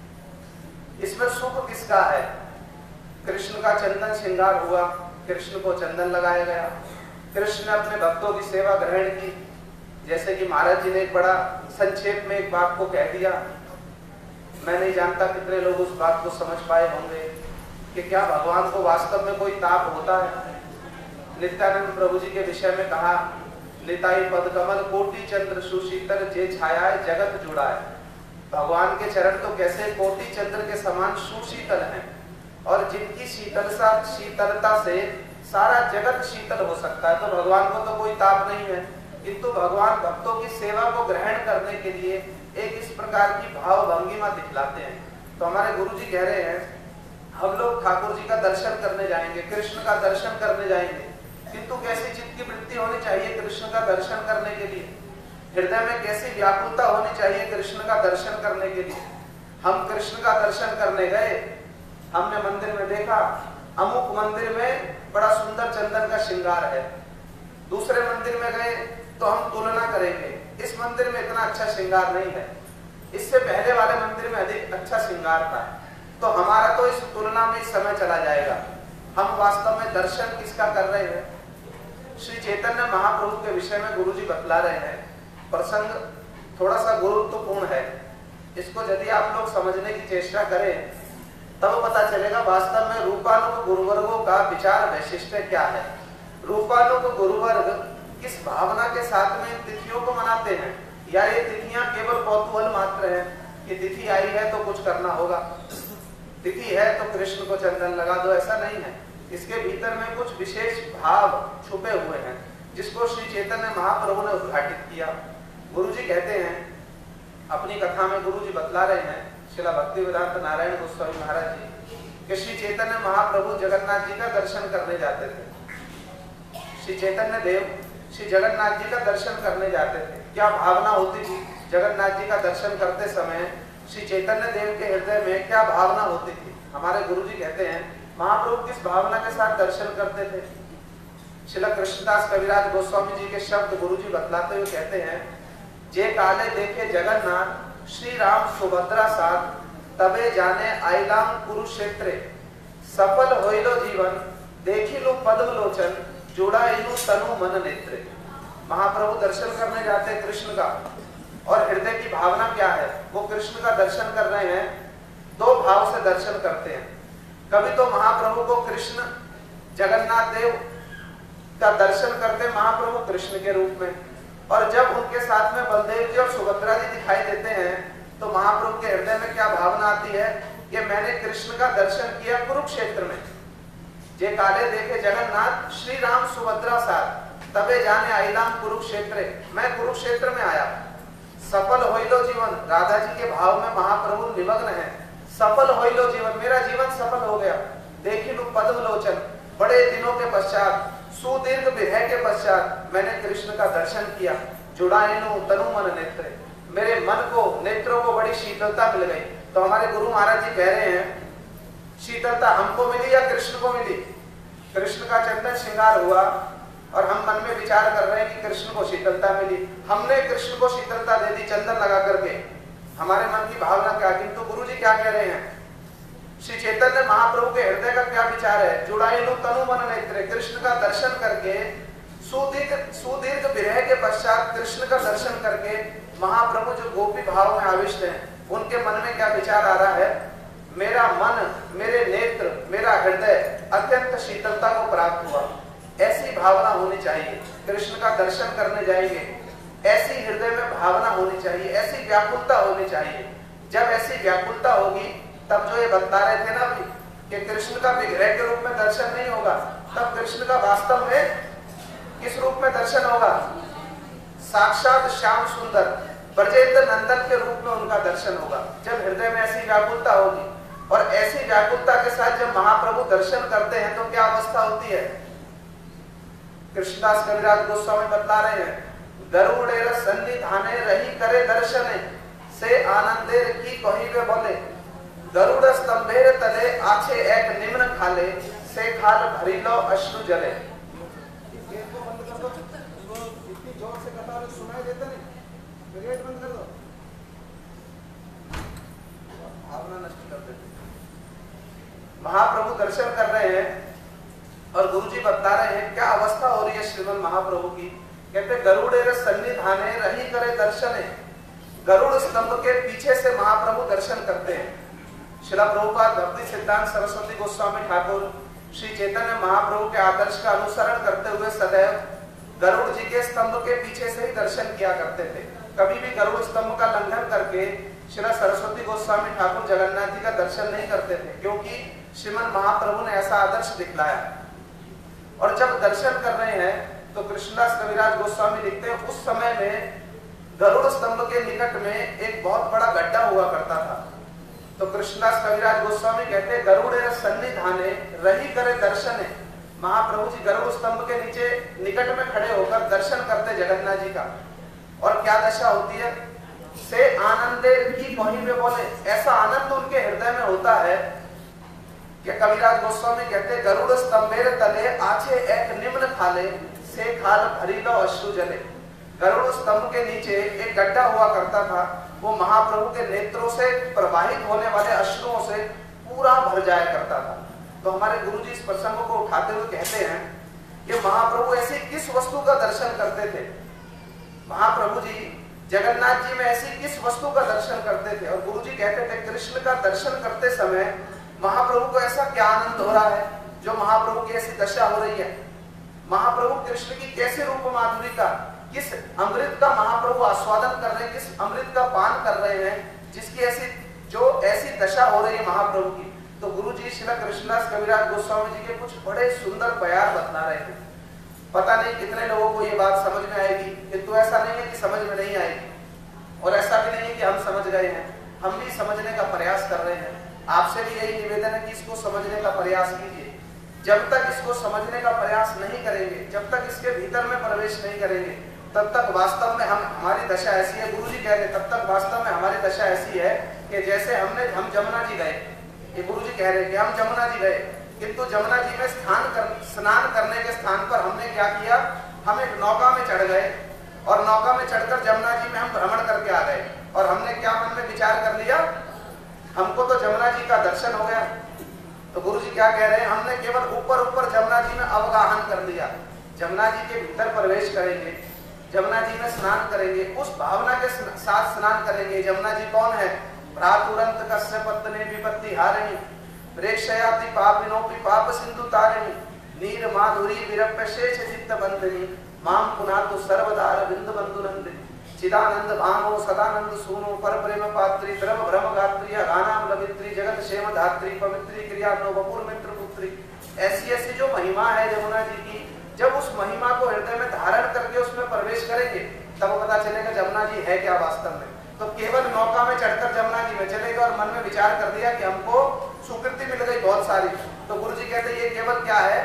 इसमें सुख किसका है? कृष्ण का चंदन श्रृंगार हुआ, कृष्ण को चंदन लगाया गया, कृष्ण ने अपने भक्तों की सेवा ग्रहण की। जैसे कि महाराज जी ने एक बड़ा संक्षेप में एक बात को कह दिया, मैं नहीं जानता कितने लोग उस बात को समझ पाए होंगे कि क्या भगवान को वास्तव में कोई ताप होता है। नित्यानंद प्रभु जी के विषय में कहा, निताई पद कमल कोटि चंद्र सुशीतल जे छाया जगत जुड़ा है। भगवान के चरण तो कैसे कोटि चंद्र के समान सुशीतल हैं, और जिनकी शीतलता से सारा जगत शीतल हो सकता है। तो भगवान को तो कोई ताप नहीं है, किंतु भगवान भक्तों की सेवा को ग्रहण करने के लिए एक इस प्रकार की भाव भंगिमा दिखलाते हैं। तो हमारे गुरु जी कह रहे हैं, हम लोग ठाकुर जी का दर्शन करने जाएंगे, कृष्ण का दर्शन करने जाएंगे, किंतु कैसी चित्त की वृत्ति होनी चाहिए कृष्ण का दर्शन करने के लिए? हृदय में कैसी व्याकुलता होनी चाहिए कृष्ण का दर्शन करने के लिए? हम कृष्ण का दर्शन करने गए, हमने मंदिर में देखा, अमुक मंदिर में बड़ा सुंदर चंदन का श्रृंगार है, दूसरे मंदिर में गए तो हम तुलना करेंगे, इस मंदिर में इतना अच्छा श्रृंगार नहीं है, इससे पहले वाले मंदिर में अधिक अच्छा श्रृंगार था। तो हमारा तो इस तुलना में समय चला जाएगा। हम वास्तव में दर्शन किसका कर रहे हैं? श्री चैतन्य महाप्रभु के विषय में गुरु जी बतला रहे हैं। प्रसंग थोड़ा सा गुरुत्वपूर्ण है, इसको यदि आप लोग समझने की चेष्टा करें तब पता चलेगा वास्तव में रूपानुग गुरुवर्गों का विचार वैशिष्ट्य क्या है। रूपानुग गुरुवर्ग किस भावना के साथ में तिथियों को मनाते हैं, या ये तिथियां केवल कौतूहल मात्र है कि तिथि आई है तो कुछ करना होगा, तिथि है तो कृष्ण को चंदन लगा दो, ऐसा नहीं है। इसके भीतर में कुछ विशेष भाव छुपे हुए हैं। जिसको श्री चैतन्य महाप्रभु ने उद्घाटित किया। गुरु जी कहते हैं, अपनी कथा में गुरु जी बतला रहे हैं, श्रील भक्तिवेदांत नारायण गोस्वामी महाराज जी, कि श्री चैतन्य महाप्रभु जगन्नाथ जी का दर्शन करने जाते थे। श्री चैतन्य देव श्री जगन्नाथ जी का दर्शन करने जाते थे। क्या भावना होती थी जगन्नाथ जी का दर्शन करते समय? श्री चैतन्य देव के हृदय में क्या भावना होती थी? हमारे गुरुजी कहते हैं, महाप्रभु किस भावना के साथ दर्शन करते थे? श्रील कृष्णदास कविराज गोस्वामी जी के शब्द गुरुजी बतलाते हुए कहते हैं, जे काले देखे जगन्नाथ श्री राम सुभद्रा साथ, तबे जाने आइलाम कुरुक्षेत्रे, सफल होइलो जीवन देखिलो पद्म लोचन, जुड़ाइलु तनु मन नेत्रे। महाप्रभु दर्शन करने जाते हैं कृष्ण का, और हृदय की भावना क्या है? वो कृष्ण का दर्शन कर रहे हैं, दो भाव से दर्शन करते हैं। कभी तो महाप्रभु को कृष्ण जगन्नाथ देव का दर्शन करते महाप्रभु कृष्ण के रूप में, और जब उनके साथ में बलदेव जी और सुभद्रा जी दिखाई देते हैं तो महाप्रभु के हृदय में क्या भावना आती है कि मैंने कृष्ण का दर्शन किया कुरुक्षेत्र में। जे काले देखे जगन्नाथ श्री राम सुभद्रा साथ, तबे जाने आइलाम कुरुक्षेत्र, मैं कुरुक्षेत्र में आया। सफल होइलो जीवन, राधा जी के भाव में महाप्रभु निमग्न है। सफल होइलो जीवन, मेरा जीवन सफल हो गया। देखिलु पद्म लोचन, बड़े दिनों के पश्चात, सुदीर्घ विरह के पश्चात मैंने कृष्ण का दर्शन किया। जुड़ाइनु तनु मन नेत्रे, मेरे मन को, नेत्रों को बड़ी शीतलता मिल गई। तो हमारे गुरु महाराज जी कह रहे हैं, शीतलता हमको मिली या कृष्ण को मिली? कृष्ण का चंदन श्रृंगार हुआ और हम मन में विचार कर रहे हैं कि कृष्ण को शीतलता मिली, हमने कृष्ण को शीतलता दे दी चंदन लगा करके। हमारे मन की भावना क्या? किंतु गुरु जी क्या कह रहे हैं? श्री चैतन्य महाप्रभु के हृदय का क्या विचार है? जुड़ाइलु तनु मन नेत्रे, कृष्ण का दर्शन करके, सुदीर्घ विरह के पश्चात कृष्ण का दर्शन करके महाप्रभु जो गोपी भाव में आविष्ट हैं, उनके मन में क्या विचार आ रहा है? मेरा मन, मेरे नेत्र, मेरा हृदय अत्यंत शीतलता को प्राप्त हुआ। ऐसी भावना होनी चाहिए। कृष्ण का दर्शन करने जाएंगे, ऐसी हृदय में भावना होनी चाहिए, ऐसी व्याकुलता होनी चाहिए। जब ऐसी व्याकुलता होगी, तब जो ये बता रहे थे ना अभी कि कृष्ण का विग्रह के रूप में दर्शन नहीं होगा, तब कृष्ण का वास्तव में किस रूप में दर्शन होगा? साक्षात श्याम सुंदर ब्रजेंद्र नंदन के रूप में उनका दर्शन होगा। जब हृदय में ऐसी व्याकुलता होगी, और ऐसी व्याकुलता के साथ जब महाप्रभु दर्शन करते हैं तो क्या अवस्था होती है? कृष्णदास कविराज गोस्वामी बतला रहे हैं, गरुड़ेर सन्निधाने रही करे दर्शने, से आनंदेर की कहिबे बोले, गरुड़ स्तंभेर तले आछे एक निम्न खाले, से खाल भरिलो अश्रु जले। गेट को बंद कर दो, इतनी जोर से कथा में सुनाई देता नहीं, गेट बंद कर दो, भावना नष्ट कर देते। महाप्रभु दर्शन कर रहे हैं और गुरुजी बता रहे हैं क्या अवस्था हो रही है श्रीमन महाप्रभु की। कहते गरुड़ेर सन्निधाने रही करे दर्शने, गरुड़ स्तंभ के पीछे से महाप्रभु दर्शन करते हैं। श्रील प्रभुपाद भक्ति सिद्धांत सरस्वती गोस्वामी ठाकुर श्री चैतन्य महाप्रभु के आदर्श का अनुसरण करते हुए सदैव गरुड़ जी के स्तंभ के पीछे से ही दर्शन किया करते थे। कभी भी गरुड़ स्तंभ का लंघन करके श्रील सरस्वती गोस्वामी ठाकुर जगन्नाथ जी का दर्शन नहीं करते थे, क्योंकि श्रीमन महाप्रभु ने ऐसा आदर्श दिखलाया। और जब दर्शन कर रहे हैं तो कृष्णदास कविराज गोस्वामी लिखते हैं, उस समय में गरुड़ स्तंभ के निकट में एक बहुत बड़ा गड्ढा हुआ करता था। तो कृष्णदास कविराज गोस्वामी कहते हैं, गरुड़ेर सन्निधाने रही करे दर्शने, महाप्रभु जी गरुड़ स्तंभ के नीचे निकट में खड़े होकर दर्शन करते जगन्नाथ जी का। और क्या दशा होती है? से आनंदे की कहीं में बोले, ऐसा आनंद उनके हृदय में होता है कि कविराज गोस्वामी कहते, गरुड़ स्तंभेर तले आछे एक निम्न खाले, से खाल भरिलो अश्रु जले। गरुड़ स्तंभ के नीचे एक गड्ढा हुआ करता था, वो महाप्रभु के नेत्रों से प्रवाहित होने वाले अश्रुओं से पूरा भर जाया करता था। तो हमारे गुरुजी इस प्रसंग को उठाते हुए कहते हैं कि महाप्रभु ऐसी किस वस्तु का दर्शन करते थे? महाप्रभु जी जगन्नाथ जी में ऐसी किस वस्तु का दर्शन करते थे? और गुरुजी कहते थे, कृष्ण का दर्शन करते समय महाप्रभु को ऐसा क्या आनंद हो रहा है जो महाप्रभु की ऐसी दशा हो रही है? महाप्रभु कृष्ण की कैसे रूप माधुरी का, किस अमृत का महाप्रभु आस्वादन कर रहे हैं, किस अमृत का पान कर रहे हैं, जिसकी ऐसी दशा हो रही है महाप्रभु की। तो गुरु जी श्री कृष्णदास कविराज गोस्वामी जी के कुछ बड़े सुंदर बयान बतला रहे थे। पता नहीं कितने लोगों को ये बात समझ में आएगी, किंतु ऐसा नहीं है कि समझ में नहीं आएगी, और ऐसा भी नहीं है कि हम समझ गए हैं, हम भी समझने का प्रयास कर रहे हैं। आपसे भी यही निवेदन है कि इसको समझने का प्रयास कीजिए। जब तक इसको समझने का प्रयास नहीं करेंगे, जब तक इसके भीतर में प्रवेश नहीं करेंगे, तब तक वास्तव में हमारी दशा ऐसी है, गुरुजी कह रहे, तब तक वास्तव में हमारी दशा ऐसी है कि जैसे हम जमुना जी गए, ये गुरुजी कह रहे कि हम जमुना जी गए, किंतु जमुना जी में स्नान करने के स्थान पर हमने क्या किया, हम एक नौका में चढ़ गए और नौका में चढ़कर जमुना जी में हम भ्रमण करके आ गए, और हमने क्या मन में विचार कर लिया, हमको तो जमुना जी का दर्शन हो गया। तो गुरुजी क्या कह रहे हैं, हमने केवल ऊपर ऊपर जमुना जी में अवगाहन कर लिया। जमुना जी के भीतर प्रवेश करेंगे, जमुना जी में स्नान करेंगे, उस भावना के साथ स्नान करेंगे। जमुना जी कौन है, भ्रातुरंत कस्य पत्नी विपत्ति हारिणी, प्रेक्षयाति पापिनोपि पाप सिंधु तारिणी, नीर माधुरी विरप्य शेष चित्त बंधनी, माम पुनातु सर्वदार बिंदु बंधु नंदिनी, चिदानंद भानो सदानंद सूनो पर प्रेम पात्री, द्रव भ्रम गात्री, गानाम लवित्री, जगत क्षेम धात्री, पवित्री क्रिया नो बपुर मित्र पुत्री। ऐसी ऐसी जो महिमा है जमुना जी की, जब उस महिमा को हृदय में धारण करके उसमें प्रवेश करेंगे, तब पता चलेगा जमुना जी है क्या वास्तव में। तो केवल नौका में चढ़कर जमुना जी में चले गए और मन में विचार कर दिया कि हमको सुकृति मिल गई बहुत सारी, तो गुरुजी कहते ये केवल क्या है,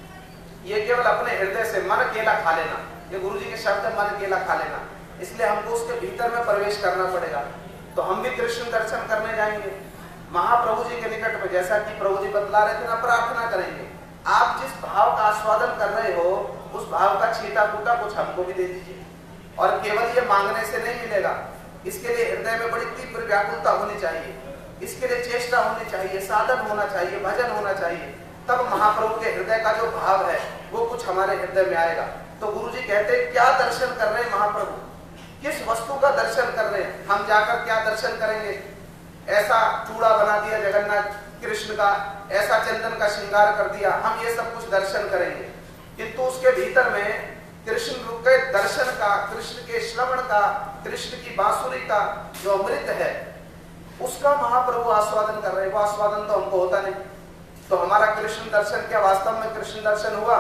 ये केवल अपने हृदय से मन केला खा लेना, ये गुरुजी के शब्द है, मन केला खा लेना। इसलिए हमको उसके भीतर में प्रवेश करना पड़ेगा। तो हम भी कृष्ण दर्शन करने जाएंगे महाप्रभु जी के निकट में, जैसा कि प्रभु जी बतला रहे थे ना, प्रार्थना करेंगे। आप जिस भाव का आस्वादन कर रहे हो, उस भाव का छीटा कूटा कुछ हमको भी दे दीजिए। और केवल ये मांगने से नहीं मिलेगा, इसके लिए हृदय में बड़ी तीव्र व्याकुलता होनी चाहिए, इसके लिए चेष्टा होनी चाहिए, साधन होना चाहिए, भजन होना चाहिए, तब महाप्रभु के हृदय का जो भाव है वो कुछ हमारे हृदय में आएगा। तो गुरुजी कहते हैं क्या दर्शन कर रहे हैं महाप्रभु, किस वस्तु का दर्शन कर रहे हैं, हम जाकर क्या दर्शन करेंगे। ऐसा चूड़ा बना दिया जगन्नाथ कृष्ण का, ऐसा चंदन का श्रृंगार कर दिया, हम ये सब कुछ दर्शन करेंगे, किंतु उसके भीतर में कृष्ण के दर्शन का, कृष्ण के श्रवण का, कृष्ण की बांसुरी का जो अमृत है उसका महाप्रभु आस्वादन कर रहे हैं। वो आस्वादन तो हमको होता नहीं। तो हमारा कृष्ण दर्शन क्या वास्तव में कृष्ण दर्शन हुआ,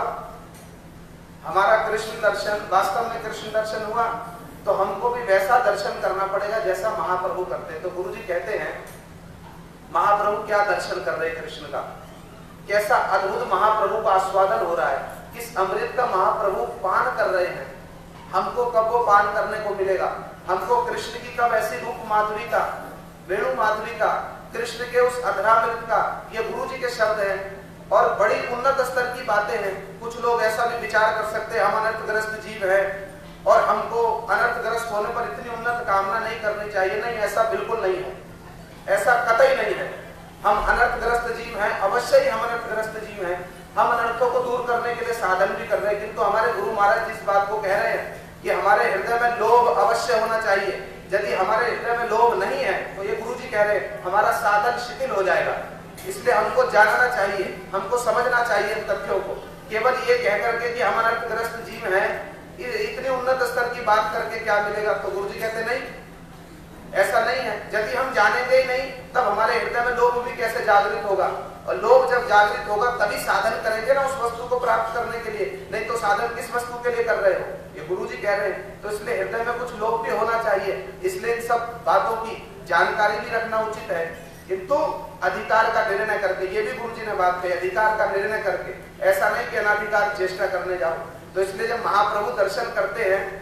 हमारा कृष्ण दर्शन वास्तव में कृष्ण दर्शन हुआ, तो हमको भी वैसा दर्शन करना पड़ेगा जैसा महाप्रभु करते हैं। तो गुरुजी कहते हैं महाप्रभु क्या दर्शन कर रहे हैं कृष्ण का, कैसा अद्भुत महाप्रभु का आस्वादन हो रहा है, किस अमृत का महाप्रभु पान कर रहे हैं। हमको कब वो पान करने को मिलेगा, हमको कृष्ण की कब ऐसी रूप माधुरी का, वेणु माधुरी का, कृष्ण के उस अधरामृत का, ये गुरुजी के शब्द हैं और बड़ी उन्नत स्तर की बातें हैं। कुछ लोग ऐसा भी विचार कर सकते हैं हम अनर्थग्रस्त जीव हैं और हमको अनर्थग्रस्त होने पर इतनी उन्नत कामना नहीं करनी चाहिए। नहीं, ऐसा बिल्कुल नहीं है, ऐसा कतई नहीं है। हम अनर्थग्रस्त जीव हैं, अवश्य ही हम अनर्थग्रस्त जीव हैं, हम अनर्थों को दूर करने के लिए साधन भी कर रहे हैं, किंतु हमारे गुरु महाराज जिस बात को कह रहे हैं कि हमारे हृदय में लोभ अवश्य होना चाहिए। यदि हमारे हृदय में लोभ नहीं है तो ये गुरुजी कह रहे हैं हमारा साधन शिथिल हो जाएगा। इसलिए हमको जानना चाहिए, हमको समझना चाहिए इन तथ्यों को। केवल ये कह करके कि हम अनर्थग्रस्त जीव हैं, इतनी उन्नत स्तर की बात करके क्या मिलेगा, तो गुरुजी कहते नहीं, ऐसा नहीं है। यदि हम जानेंगे ही नहीं तब हमारे हृदय में लोभ भी कैसे जागृत होगा, और लोभ जब जागृत होगा तभी साधन करेंगे ना उस वस्तु को प्राप्त करने के लिए, नहीं तो साधन किस वस्तु के लिए कर रहे हो, ये गुरुजी कह रहे हैं। तो इसलिए हृदय में कुछ लोभ भी होना चाहिए, इसलिए इन सब बातों की जानकारी भी रखना उचित है, किंतु अधिकार का निर्णय करके। ये भी गुरुजी ने बात कही, अधिकार का निर्णय करके, ऐसा नहीं कि अनाधिकार चेष्टा करने जाओ। तो इसलिए जब महाप्रभु दर्शन करते हैं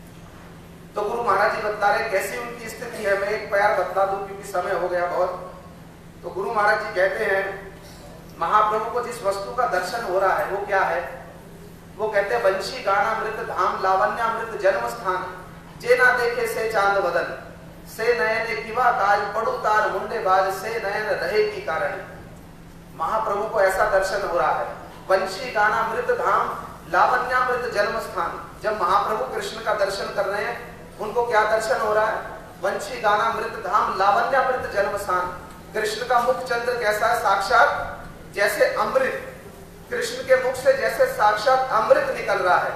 तो गुरु महाराज जी बता रहे कैसी उनकी स्थिति है। मैं एक प्यार बता दूं क्योंकि समय हो गया बहुत। तो गुरु महाराज जी कहते हैं महाप्रभु को जिस वस्तु का दर्शन हो रहा है वो क्या है, वो कहते हैं वंशी गाना मृत धाम लावण्यामृत जन्म स्थान, जे ना देखे से चांद बदन, से नयन किवा काज पड़ू तार मुंडे बाज, से नयन रहे की कारण। महाप्रभु को ऐसा दर्शन हो रहा है, वंशी गाना मृत धाम लावण्यामृत जन्म स्थान। जब महाप्रभु कृष्ण का दर्शन कर रहे हैं उनको क्या दर्शन हो रहा है, वंशी गाना मृत धाम लावण्यामृत जन्म स्थान। कृष्ण का मुख चंद्र कैसा है, साक्षात जैसे अमृत, कृष्ण के मुख से जैसे साक्षात अमृत निकल रहा है,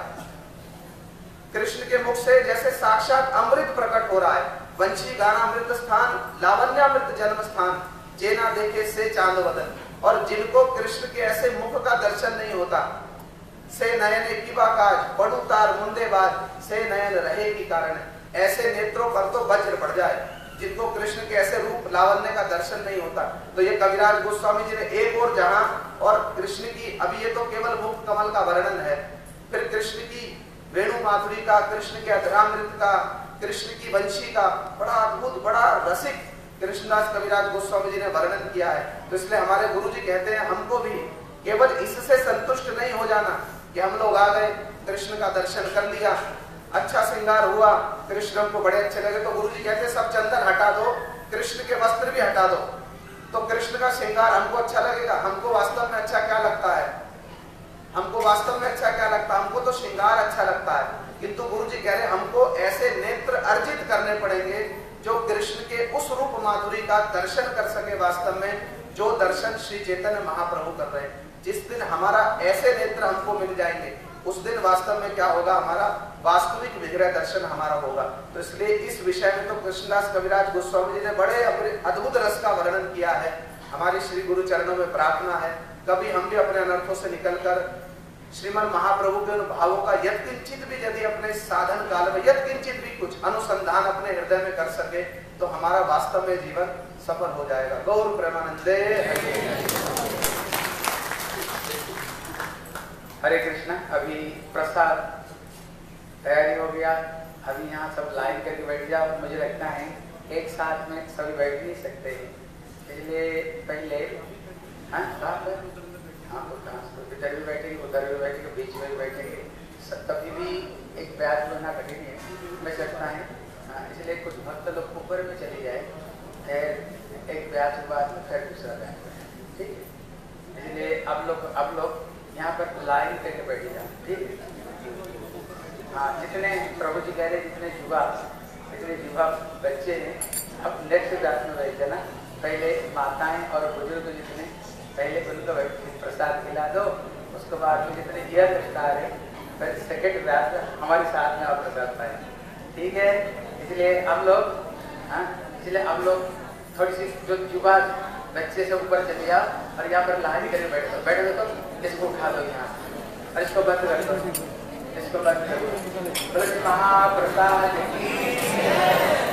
कृष्ण के मुख से जैसे साक्षात अमृत प्रकट हो रहा है। वंशी गाना मृत स्थान लावण्यामृत जन्म स्थान, जे ना देखे से चांद बदन। और जिनको कृष्ण के ऐसे मुख का दर्शन नहीं होता, से नयन कीबा काज पड़ू तार मुंदे बाद से नयन रहे की कारण। ऐसे नेत्रों पर तो वज्र पड़ जाए जिनको कृष्ण के ऐसे रूप लावण्य का दर्शन नहीं होता। तो ये कविराज गोस्वामी जी ने एक और जहां और कृष्ण की, अभी ये तो केवल मुक्त कमल का वर्णन है, फिर कृष्ण की वेणु माधुरी का, कृष्ण के अधरामृत का, कृष्ण की वंशी का बड़ा अद्भुत बड़ा रसिक कृष्णदास कविराज गोस्वामी जी ने वर्णन किया है। तो इसलिए हमारे गुरु जी कहते हैं हमको भी केवल इससे संतुष्ट नहीं हो जाना कि हम लोग आ गए, कृष्ण का दर्शन कर लिया, अच्छा श्रृंगार हुआ, कृष्ण को बड़े अच्छे लगे, तो गुरु जी कहते हैं सब चंदन हटा दो, कृष्ण के वस्त्र भी हटा दो, तो कृष्ण का श्रृंगार हमको अच्छा लगेगा? हमको वास्तव में अच्छा क्या लगता है? हमको वास्तव में अच्छा क्या लगता है? हमको तो श्रृंगार अच्छा लगता है। किंतु गुरु जी कह रहे हमको ऐसे नेत्र अर्जित करने पड़ेंगे जो कृष्ण के उस रूप माधुरी का दर्शन कर सके वास्तव में, जो दर्शन श्री चैतन्य महाप्रभु कर रहे हैं। जिस दिन हमारा ऐसे नेत्र हमको मिल जाएंगे उस दिन वास्तव में क्या होगा, हमारा वास्तविक विग्रह दर्शन हमारा होगा। तो इसलिए इस विषय में तो कृष्णदास कविराज गोस्वामी जी ने बड़े अद्भुत रस का वर्णन किया है। हमारी श्री गुरु चरणों में प्रार्थना है कभी हम भी अपने अनर्थों से निकलकर श्रीमन महाप्रभु के भावों का यत्किंचित भी यदि अपने साधन काल में यत्किंचित भी कुछ अनुसंधान अपने हृदय में कर सके तो हमारा वास्तव में जीवन सफल हो जाएगा। गौर प्रेमानंदे हरे कृष्णा। अभी प्रसाद तैयारी हो गया, अभी यहाँ सब लाइन करके बैठ जाओ। मुझे लगता है एक साथ में सभी बैठ नहीं सकते हैं, इसलिए पहले इधर भी बैठेंगे उधर भी बैठेंगे बीच में भी बैठेंगे, तभी भी एक ब्याज बनना कठिन है मैं सकता है। इसलिए कुछ भक्त लोग ऊपर में चले जाए, फिर एक ब्याज के बाद में फिर दूसरा ब्याज, ठीक है। इसलिए अब लोग यहाँ पर लाइन करके बैठ जाओ, ठीक है। हाँ, जितने प्रभु जी कह रहे जितने युवा बच्चे हैं अब नेक्स्ट ब्याज में बैठ जाना। पहले माताएं और बुजुर्ग जितने पहले उनको प्रसाद खिला दो, उसके बाद में जितने यंग स्टार है फिर सेकेंड ब्याज में हमारे साथ में और प्रसाद पाए, ठीक है। इसलिए हम लोग थोड़ी सी जो युवा बच्चे से ऊपर चले जाओ और यहाँ पर लाइन करके बैठ दो तो इसको उठा दो यहाँ और इसको बंद कर दो, इसको बंद कर दो। महाप्रसाद की